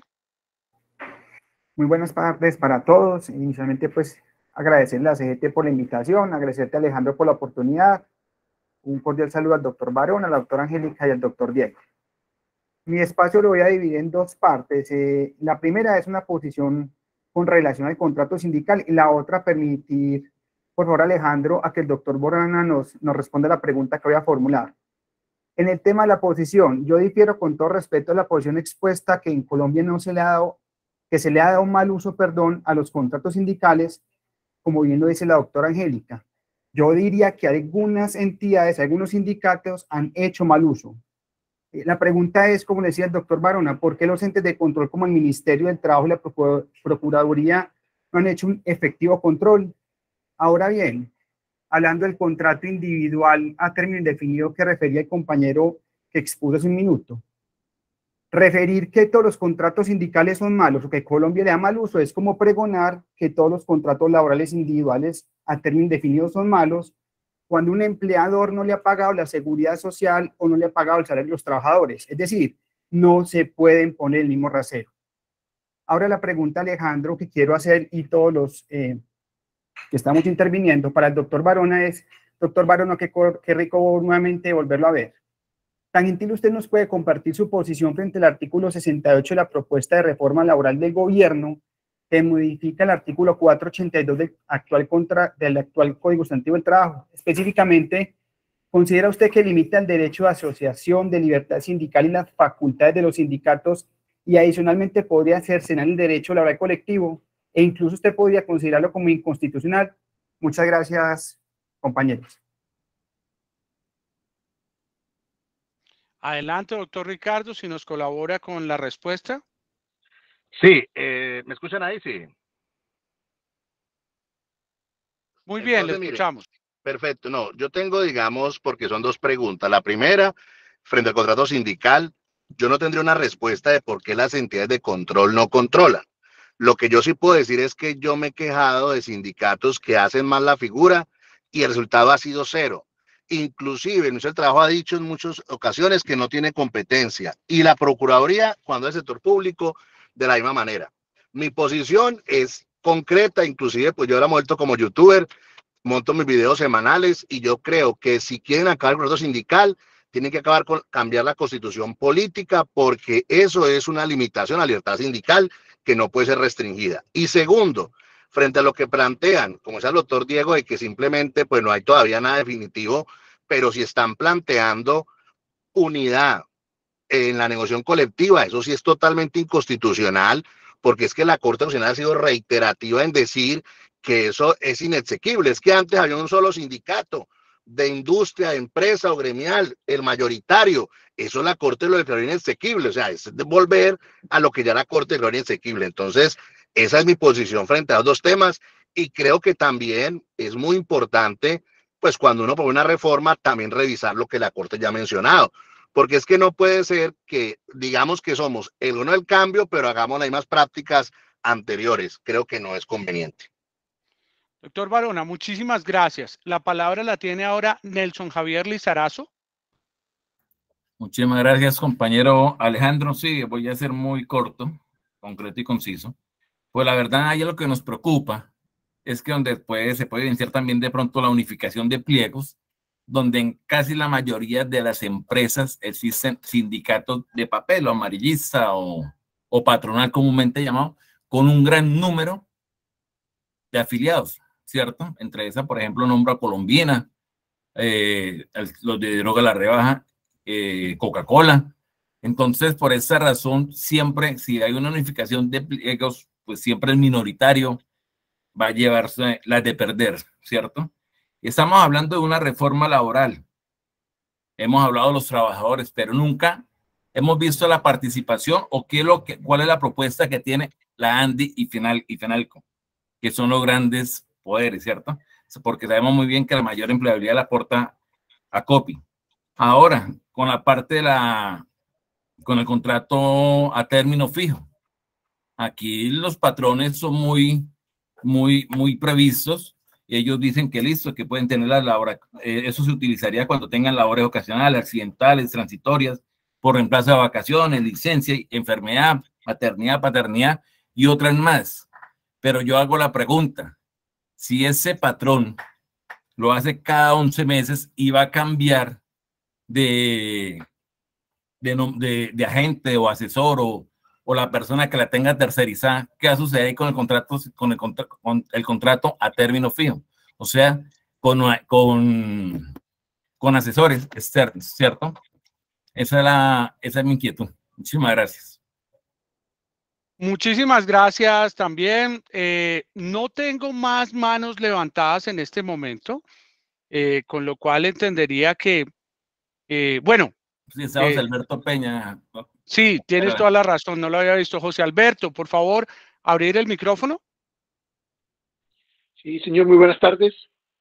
Muy buenas tardes para todos. Inicialmente, pues, agradecerle a C G T por la invitación, agradecerte, Alejandro, por la oportunidad. Un cordial saludo al doctor Barón, a la doctora Angélica y al doctor Diego. Mi espacio lo voy a dividir en dos partes. Eh, la primera es una posición con relación al contrato sindical y la otra permitir, por favor, Alejandro, a que el doctor Borana nos, nos responda la pregunta que voy a formular. En el tema de la posición, yo difiero con todo respeto de la posición expuesta que en Colombia no se le ha dado, que se le ha dado un mal uso, perdón, a los contratos sindicales, como bien lo dice la doctora Angélica. Yo diría que algunas entidades, algunos sindicatos han hecho mal uso. La pregunta es, como decía el doctor Barona, ¿por qué los entes de control como el Ministerio del Trabajo y la Procuraduría no han hecho un efectivo control? Ahora bien, hablando del contrato individual a término indefinido que refería el compañero que expuso hace un minuto, referir que todos los contratos sindicales son malos o que Colombia le da mal uso es como pregonar que todos los contratos laborales individuales a término indefinido son malos cuando un empleador no le ha pagado la seguridad social o no le ha pagado el salario de los trabajadores. Es decir, no se pueden poner el mismo rasero. Ahora la pregunta, Alejandro, que quiero hacer y todos los eh, que estamos interviniendo para el doctor Barona es, doctor Barona, qué, qué rico nuevamente volverlo a ver. Tan gentil usted nos puede compartir su posición frente al artículo sesenta y ocho de la propuesta de reforma laboral del gobierno que modifica el artículo cuatrocientos ochenta y dos del actual, contra, del actual Código Sustantivo del Trabajo. Específicamente, ¿considera usted que limita el derecho de asociación, de libertad sindical y las facultades de los sindicatos y adicionalmente podría cercenar el derecho laboral colectivo e incluso usted podría considerarlo como inconstitucional? Muchas gracias, compañeros. Adelante, doctor Ricardo, si nos colabora con la respuesta. Sí, eh, ¿me escuchan ahí? Sí. Muy bien, Entonces, le escuchamos. Mire, perfecto. No, yo tengo, digamos, porque son dos preguntas. La primera, frente al contrato sindical, yo no tendría una respuesta de por qué las entidades de control no controlan. Lo que yo sí puedo decir es que yo me he quejado de sindicatos que hacen mal la figura y el resultado ha sido cero. Inclusive el Ministerio del Trabajo ha dicho en muchas ocasiones que no tiene competencia y la Procuraduría, cuando es sector público, de la misma manera. Mi posición es concreta, inclusive pues yo ahora me he vuelto como youtuber, monto mis videos semanales y yo creo que si quieren acabar con el contrato sindical, tienen que acabar con cambiar la constitución política porque eso es una limitación a la libertad sindical que no puede ser restringida. Y segundo, frente a lo que plantean, como decía el doctor Diego, de que simplemente pues no hay todavía nada definitivo, pero si están planteando unidad en la negociación colectiva, eso sí es totalmente inconstitucional, porque es que la Corte Constitucional ha sido reiterativa en decir que eso es inexequible. Es que antes había un solo sindicato de industria, de empresa o gremial, el mayoritario. Eso la Corte lo declaró inexequible, o sea, es volver a lo que ya la Corte declaró inexequible. Entonces, esa es mi posición frente a los dos temas y creo que también es muy importante, pues cuando uno pone una reforma, también revisar lo que la Corte ya ha mencionado. Porque es que no puede ser que digamos que somos el uno del cambio, pero hagamos las mismas prácticas anteriores. Creo que no es conveniente. Doctor Barona, muchísimas gracias. La palabra la tiene ahora Nelson Javier Lizarazo. Muchísimas gracias, compañero Alejandro. Sí, voy a ser muy corto, concreto y conciso. Pues la verdad, ahí lo que nos preocupa es que donde puede, se puede evidenciar también de pronto la unificación de pliegos, donde en casi la mayoría de las empresas existen sindicatos de papel o amarillista o, o patronal comúnmente llamado, con un gran número de afiliados, ¿cierto? Entre esas, por ejemplo, nombro a Colombiana, eh, los de droga la rebaja, eh, Coca-Cola. Entonces, por esa razón, siempre, si hay una unificación de pliegos, pues siempre el minoritario va a llevarse las de perder, ¿cierto? Estamos hablando de una reforma laboral. Hemos hablado de los trabajadores, pero nunca hemos visto la participación o qué es lo que, cuál es la propuesta que tiene la ANDI y, Final, y FENALCO, que son los grandes poderes, ¿cierto? Porque sabemos muy bien que la mayor empleabilidad la aporta a COPI. Ahora, con la parte de la, con el contrato a término fijo, aquí los patrones son muy, muy, muy previstos. Y ellos dicen que listo, que pueden tener las labores, eh, eso se utilizaría cuando tengan labores ocasionales, accidentales, transitorias, por reemplazo de vacaciones, licencia, enfermedad, maternidad, paternidad y otras más. Pero yo hago la pregunta, si ese patrón lo hace cada once meses y va a cambiar de, de, de, de agente o asesor o, o la persona que la tenga tercerizada, ¿qué va a suceder con el contrato, con el, contra, con el contrato a término fijo? O sea, con, con, con asesores externos, ¿cierto? Esa es, la, esa es mi inquietud. Muchísimas gracias. Muchísimas gracias también. Eh, no tengo más manos levantadas en este momento, eh, con lo cual entendería que, eh, bueno. Sí, está José eh, Alberto Peña. Sí, tienes toda la razón, no lo había visto. José Alberto, por favor, abrir el micrófono. Sí, señor, muy buenas tardes.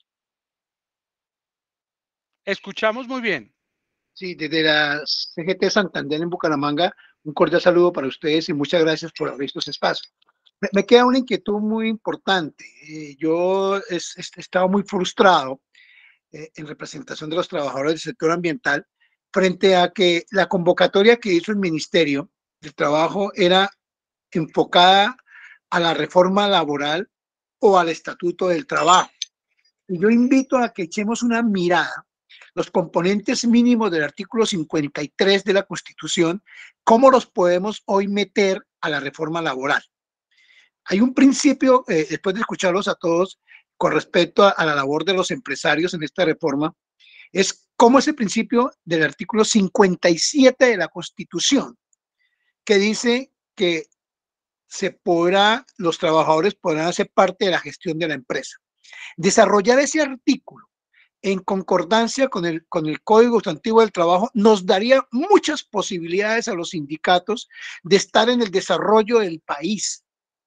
Escuchamos muy bien. Sí, desde la C G T Santander en Bucaramanga, un cordial saludo para ustedes y muchas gracias por abrir estos espacios. Me, me queda una inquietud muy importante. Eh, yo he estado muy frustrado eh, en representación de los trabajadores del sector ambiental frente a que la convocatoria que hizo el Ministerio del Trabajo era enfocada a la reforma laboral o al Estatuto del Trabajo. Y yo invito a que echemos una mirada, los componentes mínimos del artículo cincuenta y tres de la Constitución, cómo los podemos hoy meter a la reforma laboral. Hay un principio, eh, después de escucharlos a todos, con respecto a, a la labor de los empresarios en esta reforma, es cómo ese principio del artículo cincuenta y siete de la Constitución, que dice que se podrá, los trabajadores podrán hacer parte de la gestión de la empresa. Desarrollar ese artículo en concordancia con el, con el Código Sustantivo del Trabajo nos daría muchas posibilidades a los sindicatos de estar en el desarrollo del país.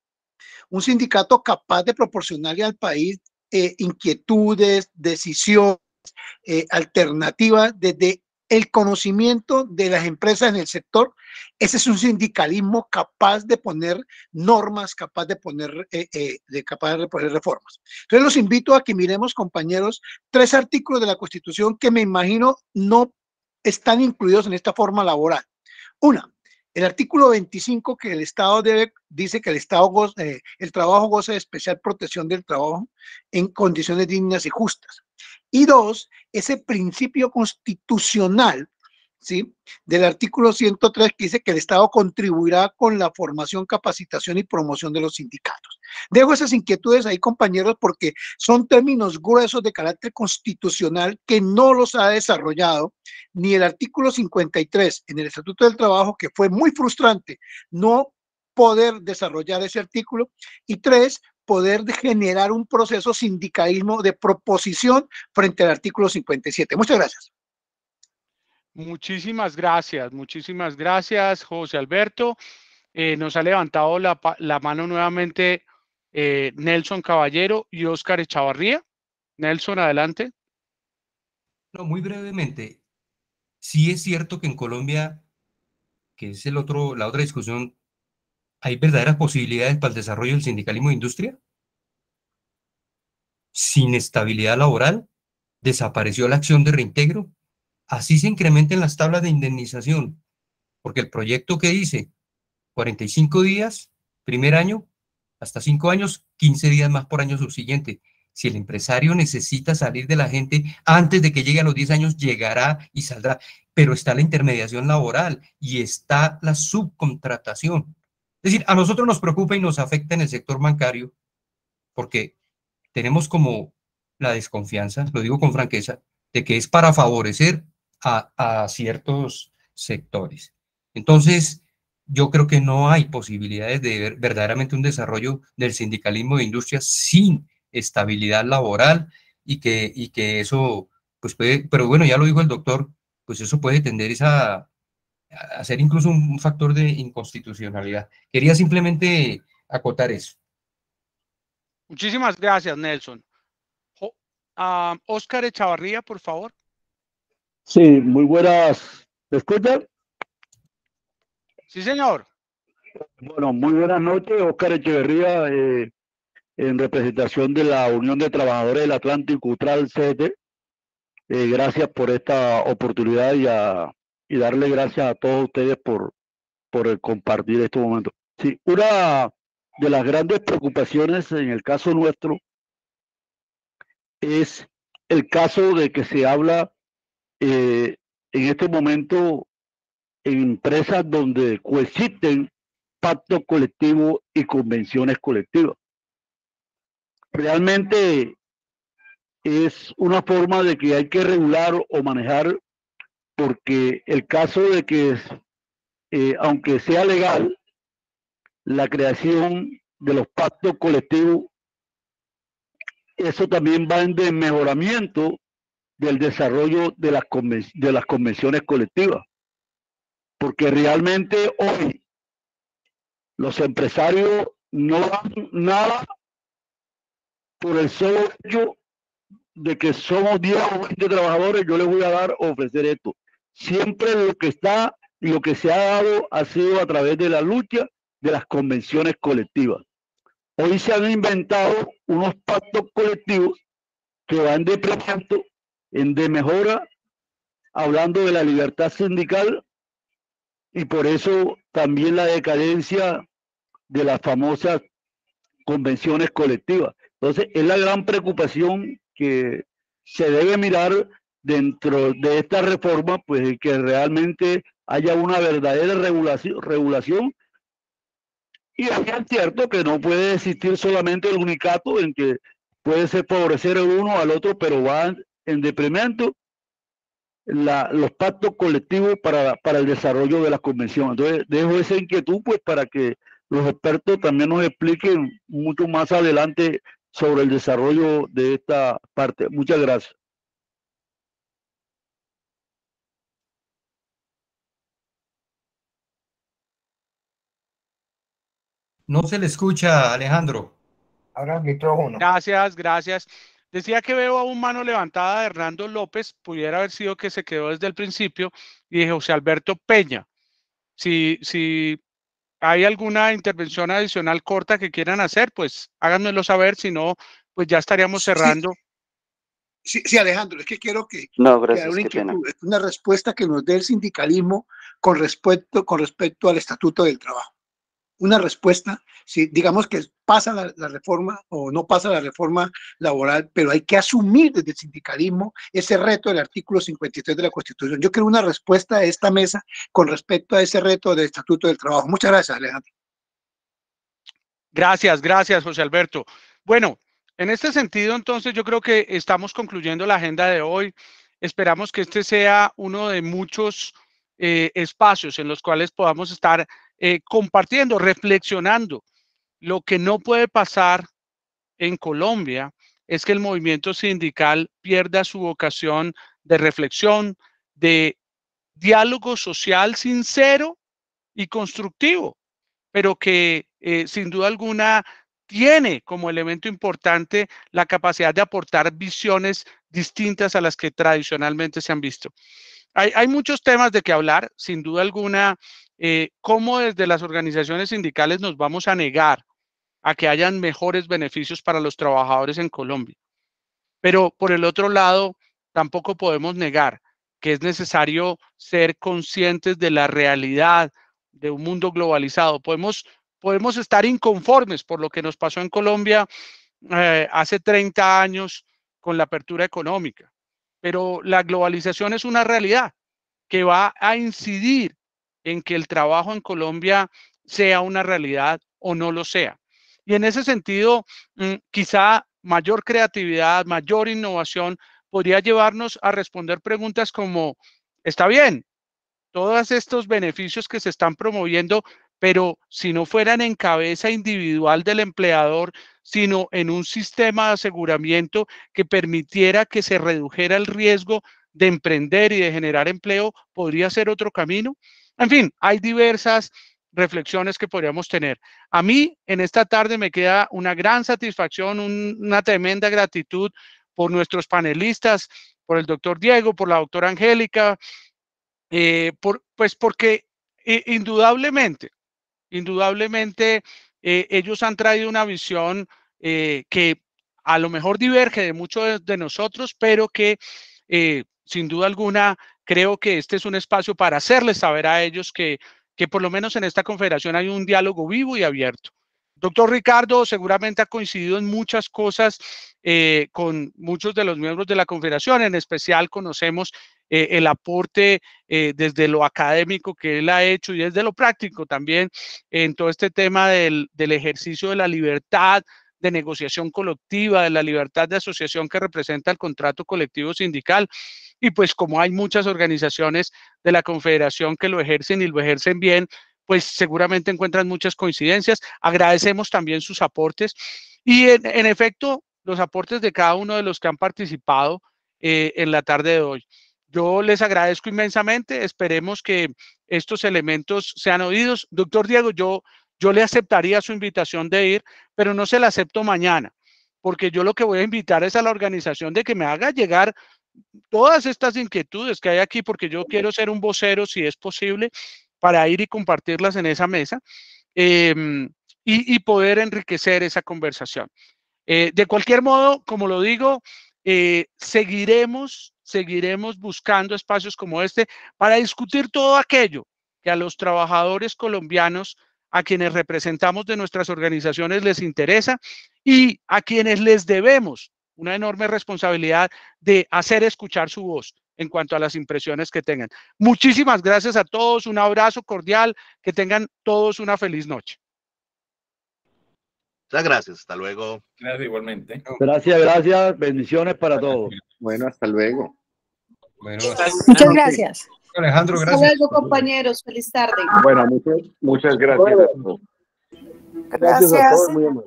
Un sindicato capaz de proporcionarle al país eh, inquietudes, decisiones, eh, alternativas desde el conocimiento de las empresas en el sector. Ese es un sindicalismo capaz de poner normas, capaz de poner, eh, eh, de capaz de poner reformas. Entonces los invito a que miremos, compañeros, tres artículos de la Constitución que me imagino no están incluidos en esta forma laboral. Una, el artículo veinticinco, que el Estado debe, dice que el Estado goza, eh, el trabajo goza de especial protección del trabajo en condiciones dignas y justas. Y dos, ese principio constitucional, ¿sí?, del artículo ciento tres, que dice que el Estado contribuirá con la formación, capacitación y promoción de los sindicatos. Dejo esas inquietudes ahí, compañeros, porque son términos gruesos de carácter constitucional que no los ha desarrollado ni el artículo cincuenta y tres en el Estatuto del Trabajo, que fue muy frustrante no poder desarrollar ese artículo, y tres, poder generar un proceso sindicalismo de proposición frente al artículo cincuenta y siete. Muchas gracias. Muchísimas gracias, muchísimas gracias, José Alberto. Eh, nos ha levantado la, la mano nuevamente eh, Nelson Caballero y Óscar Echavarría. Nelson, adelante. No, muy brevemente. Sí es cierto que en Colombia, que es el otro, la otra discusión, ¿hay verdaderas posibilidades para el desarrollo del sindicalismo de industria? Sin estabilidad laboral, desapareció la acción de reintegro, así se incrementen las tablas de indemnización, porque el proyecto que dice cuarenta y cinco días, primer año, hasta cinco años, quince días más por año subsiguiente. Si el empresario necesita salir de la gente antes de que llegue a los diez años, llegará y saldrá. Pero está la intermediación laboral y está la subcontratación. Es decir, a nosotros nos preocupa y nos afecta en el sector bancario porque tenemos como la desconfianza, lo digo con franqueza, de que es para favorecer a, a ciertos sectores. Entonces, yo creo que no hay posibilidades de ver verdaderamente un desarrollo del sindicalismo de industria sin estabilidad laboral y que, y que eso, pues puede, pero bueno, ya lo dijo el doctor, pues eso puede tender a, a ser incluso un factor de inconstitucionalidad. Quería simplemente acotar eso. Muchísimas gracias, Nelson. Uh, Oscar Echavarría, por favor. Sí, muy buenas. ¿Me escuchan? Sí, señor. Bueno, muy buenas noches, Oscar Echeverría, eh, en representación de la Unión de Trabajadores del Atlántico, UTRAL C E T. Eh, gracias por esta oportunidad y, a, y darle gracias a todos ustedes por, por el compartir este momento. Sí, una de las grandes preocupaciones en el caso nuestro es el caso de que se habla eh, en este momento en empresas donde coexisten pactos colectivos y convenciones colectivas. Realmente es una forma de que hay que regular o manejar, porque el caso de que, eh, aunque sea legal, la creación de los pactos colectivos, eso también va en desmejoramiento del desarrollo de las, conven de las convenciones colectivas. Porque realmente hoy los empresarios no dan nada por el solo hecho de que somos diez o veinte trabajadores, yo les voy a dar o ofrecer esto. Siempre lo que está y lo que se ha dado ha sido a través de la lucha de las convenciones colectivas. Hoy se han inventado unos pactos colectivos que van de proyecto en de mejora, hablando de la libertad sindical, y por eso también la decadencia de las famosas convenciones colectivas. Entonces, es la gran preocupación que se debe mirar dentro de esta reforma, pues que realmente haya una verdadera regulación, regulación y es cierto que no puede existir solamente el unicato en que puede ser favorecer el uno al otro, pero va en detrimento la, los pactos colectivos para, para el desarrollo de las convenciones. Entonces, dejo esa inquietud pues para que los expertos también nos expliquen mucho más adelante sobre el desarrollo de esta parte. Muchas gracias. No se le escucha, Alejandro. Ahora el micrófono. Gracias, gracias. Decía que veo a un mano levantada de Hernando López, pudiera haber sido que se quedó desde el principio, y de José Alberto Peña. Si, si hay alguna intervención adicional corta que quieran hacer, pues háganmelo saber, si no, pues ya estaríamos cerrando. Sí, sí, Alejandro, es que quiero que, no, gracias, que una, inquietud, una respuesta que nos dé el sindicalismo con respecto, con respecto al Estatuto del Trabajo. Una respuesta, si digamos que pasa la, la reforma o no pasa la reforma laboral, pero hay que asumir desde el sindicalismo ese reto del artículo cincuenta y tres de la Constitución. Yo quiero una respuesta de esta mesa con respecto a ese reto del Estatuto del Trabajo. Muchas gracias, Alejandro. Gracias, gracias, José Alberto. Bueno, en este sentido, entonces, yo creo que estamos concluyendo la agenda de hoy. Esperamos que este sea uno de muchos eh, espacios en los cuales podamos estar eh, compartiendo, reflexionando. Lo que no puede pasar en Colombia es que el movimiento sindical pierda su vocación de reflexión, de diálogo social sincero y constructivo, pero que eh, sin duda alguna tiene como elemento importante la capacidad de aportar visiones distintas a las que tradicionalmente se han visto. Hay, hay muchos temas de que hablar, sin duda alguna, eh, cómo desde las organizaciones sindicales nos vamos a negar a que hayan mejores beneficios para los trabajadores en Colombia. Pero por el otro lado, tampoco podemos negar que es necesario ser conscientes de la realidad de un mundo globalizado. Podemos podemos estar inconformes por lo que nos pasó en Colombia eh, hace treinta años con la apertura económica, pero la globalización es una realidad que va a incidir en que el trabajo en Colombia sea una realidad o no lo sea. Y en ese sentido, mmm, quizá mayor creatividad, mayor innovación podría llevarnos a responder preguntas como, está bien, todos estos beneficios que se están promoviendo, pero si no fueran en cabeza individual del empleador, sino en un sistema de aseguramiento que permitiera que se redujera el riesgo de emprender y de generar empleo, ¿podría ser otro camino? En fin, hay diversas reflexiones que podríamos tener. A mí, en esta tarde me queda una gran satisfacción, un, una tremenda gratitud por nuestros panelistas, por el doctor Diego, por la doctora Angélica, eh, por, pues porque eh, indudablemente, indudablemente eh, ellos han traído una visión eh, que a lo mejor diverge de muchos de, de nosotros, pero que eh, sin duda alguna creo que este es un espacio para hacerles saber a ellos que, que por lo menos en esta confederación hay un diálogo vivo y abierto. Doctor Ricardo seguramente ha coincidido en muchas cosas eh, con muchos de los miembros de la confederación, en especial conocemos eh, el aporte eh, desde lo académico que él ha hecho y desde lo práctico también en todo este tema del, del ejercicio de la libertad de negociación colectiva, de la libertad de asociación que representa el contrato colectivo sindical. Y pues como hay muchas organizaciones de la confederación que lo ejercen y lo ejercen bien, pues seguramente encuentran muchas coincidencias. Agradecemos también sus aportes y en, en efecto los aportes de cada uno de los que han participado eh, en la tarde de hoy. Yo les agradezco inmensamente, esperemos que estos elementos sean oídos. Doctor Diego, yo, yo le aceptaría su invitación de ir, pero no se la acepto mañana, porque yo lo que voy a invitar es a la organización de que me haga llegar todas estas inquietudes que hay aquí, porque yo quiero ser un vocero, si es posible, para ir y compartirlas en esa mesa eh, y, y poder enriquecer esa conversación. Eh, de cualquier modo, como lo digo, eh, seguiremos, seguiremos buscando espacios como este para discutir todo aquello que a los trabajadores colombianos, a quienes representamos de nuestras organizaciones les interesa y a quienes les debemos una enorme responsabilidad de hacer escuchar su voz en cuanto a las impresiones que tengan. Muchísimas gracias a todos, un abrazo cordial, que tengan todos una feliz noche. Muchas gracias, hasta luego. Gracias igualmente. Gracias, gracias, bendiciones para todos. Bueno, hasta luego. Bueno, Muchas gracias. Alejandro, Hasta gracias. luego, compañeros. Feliz tarde. Bueno, muchas, muchas gracias. Gracias. Gracias a todos, muy amables.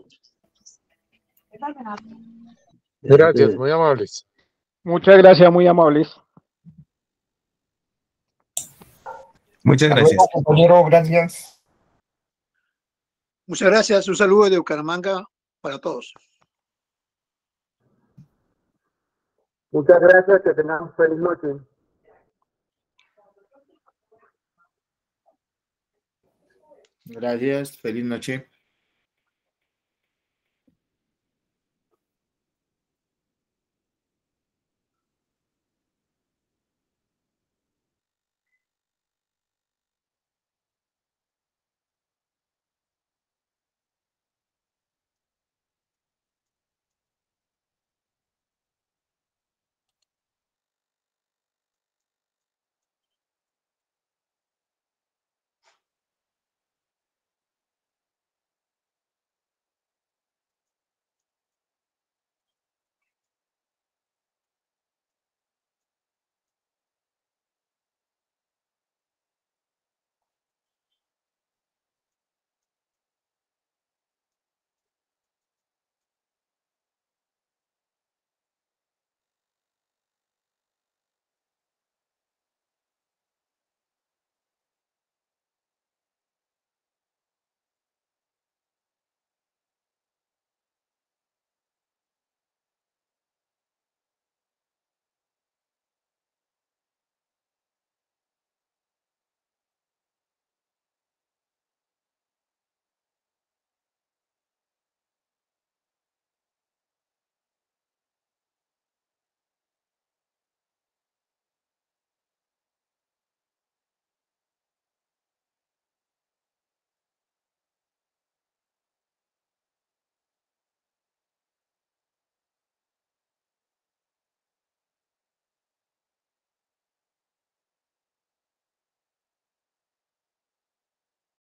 Gracias, muy amables. Muchas gracias, muy amables. Muchas Hasta gracias. luego, compañero, gracias. Muchas gracias. Un saludo de Bucaramanga para todos. Muchas gracias, que tengan feliz noche. Gracias, feliz noche.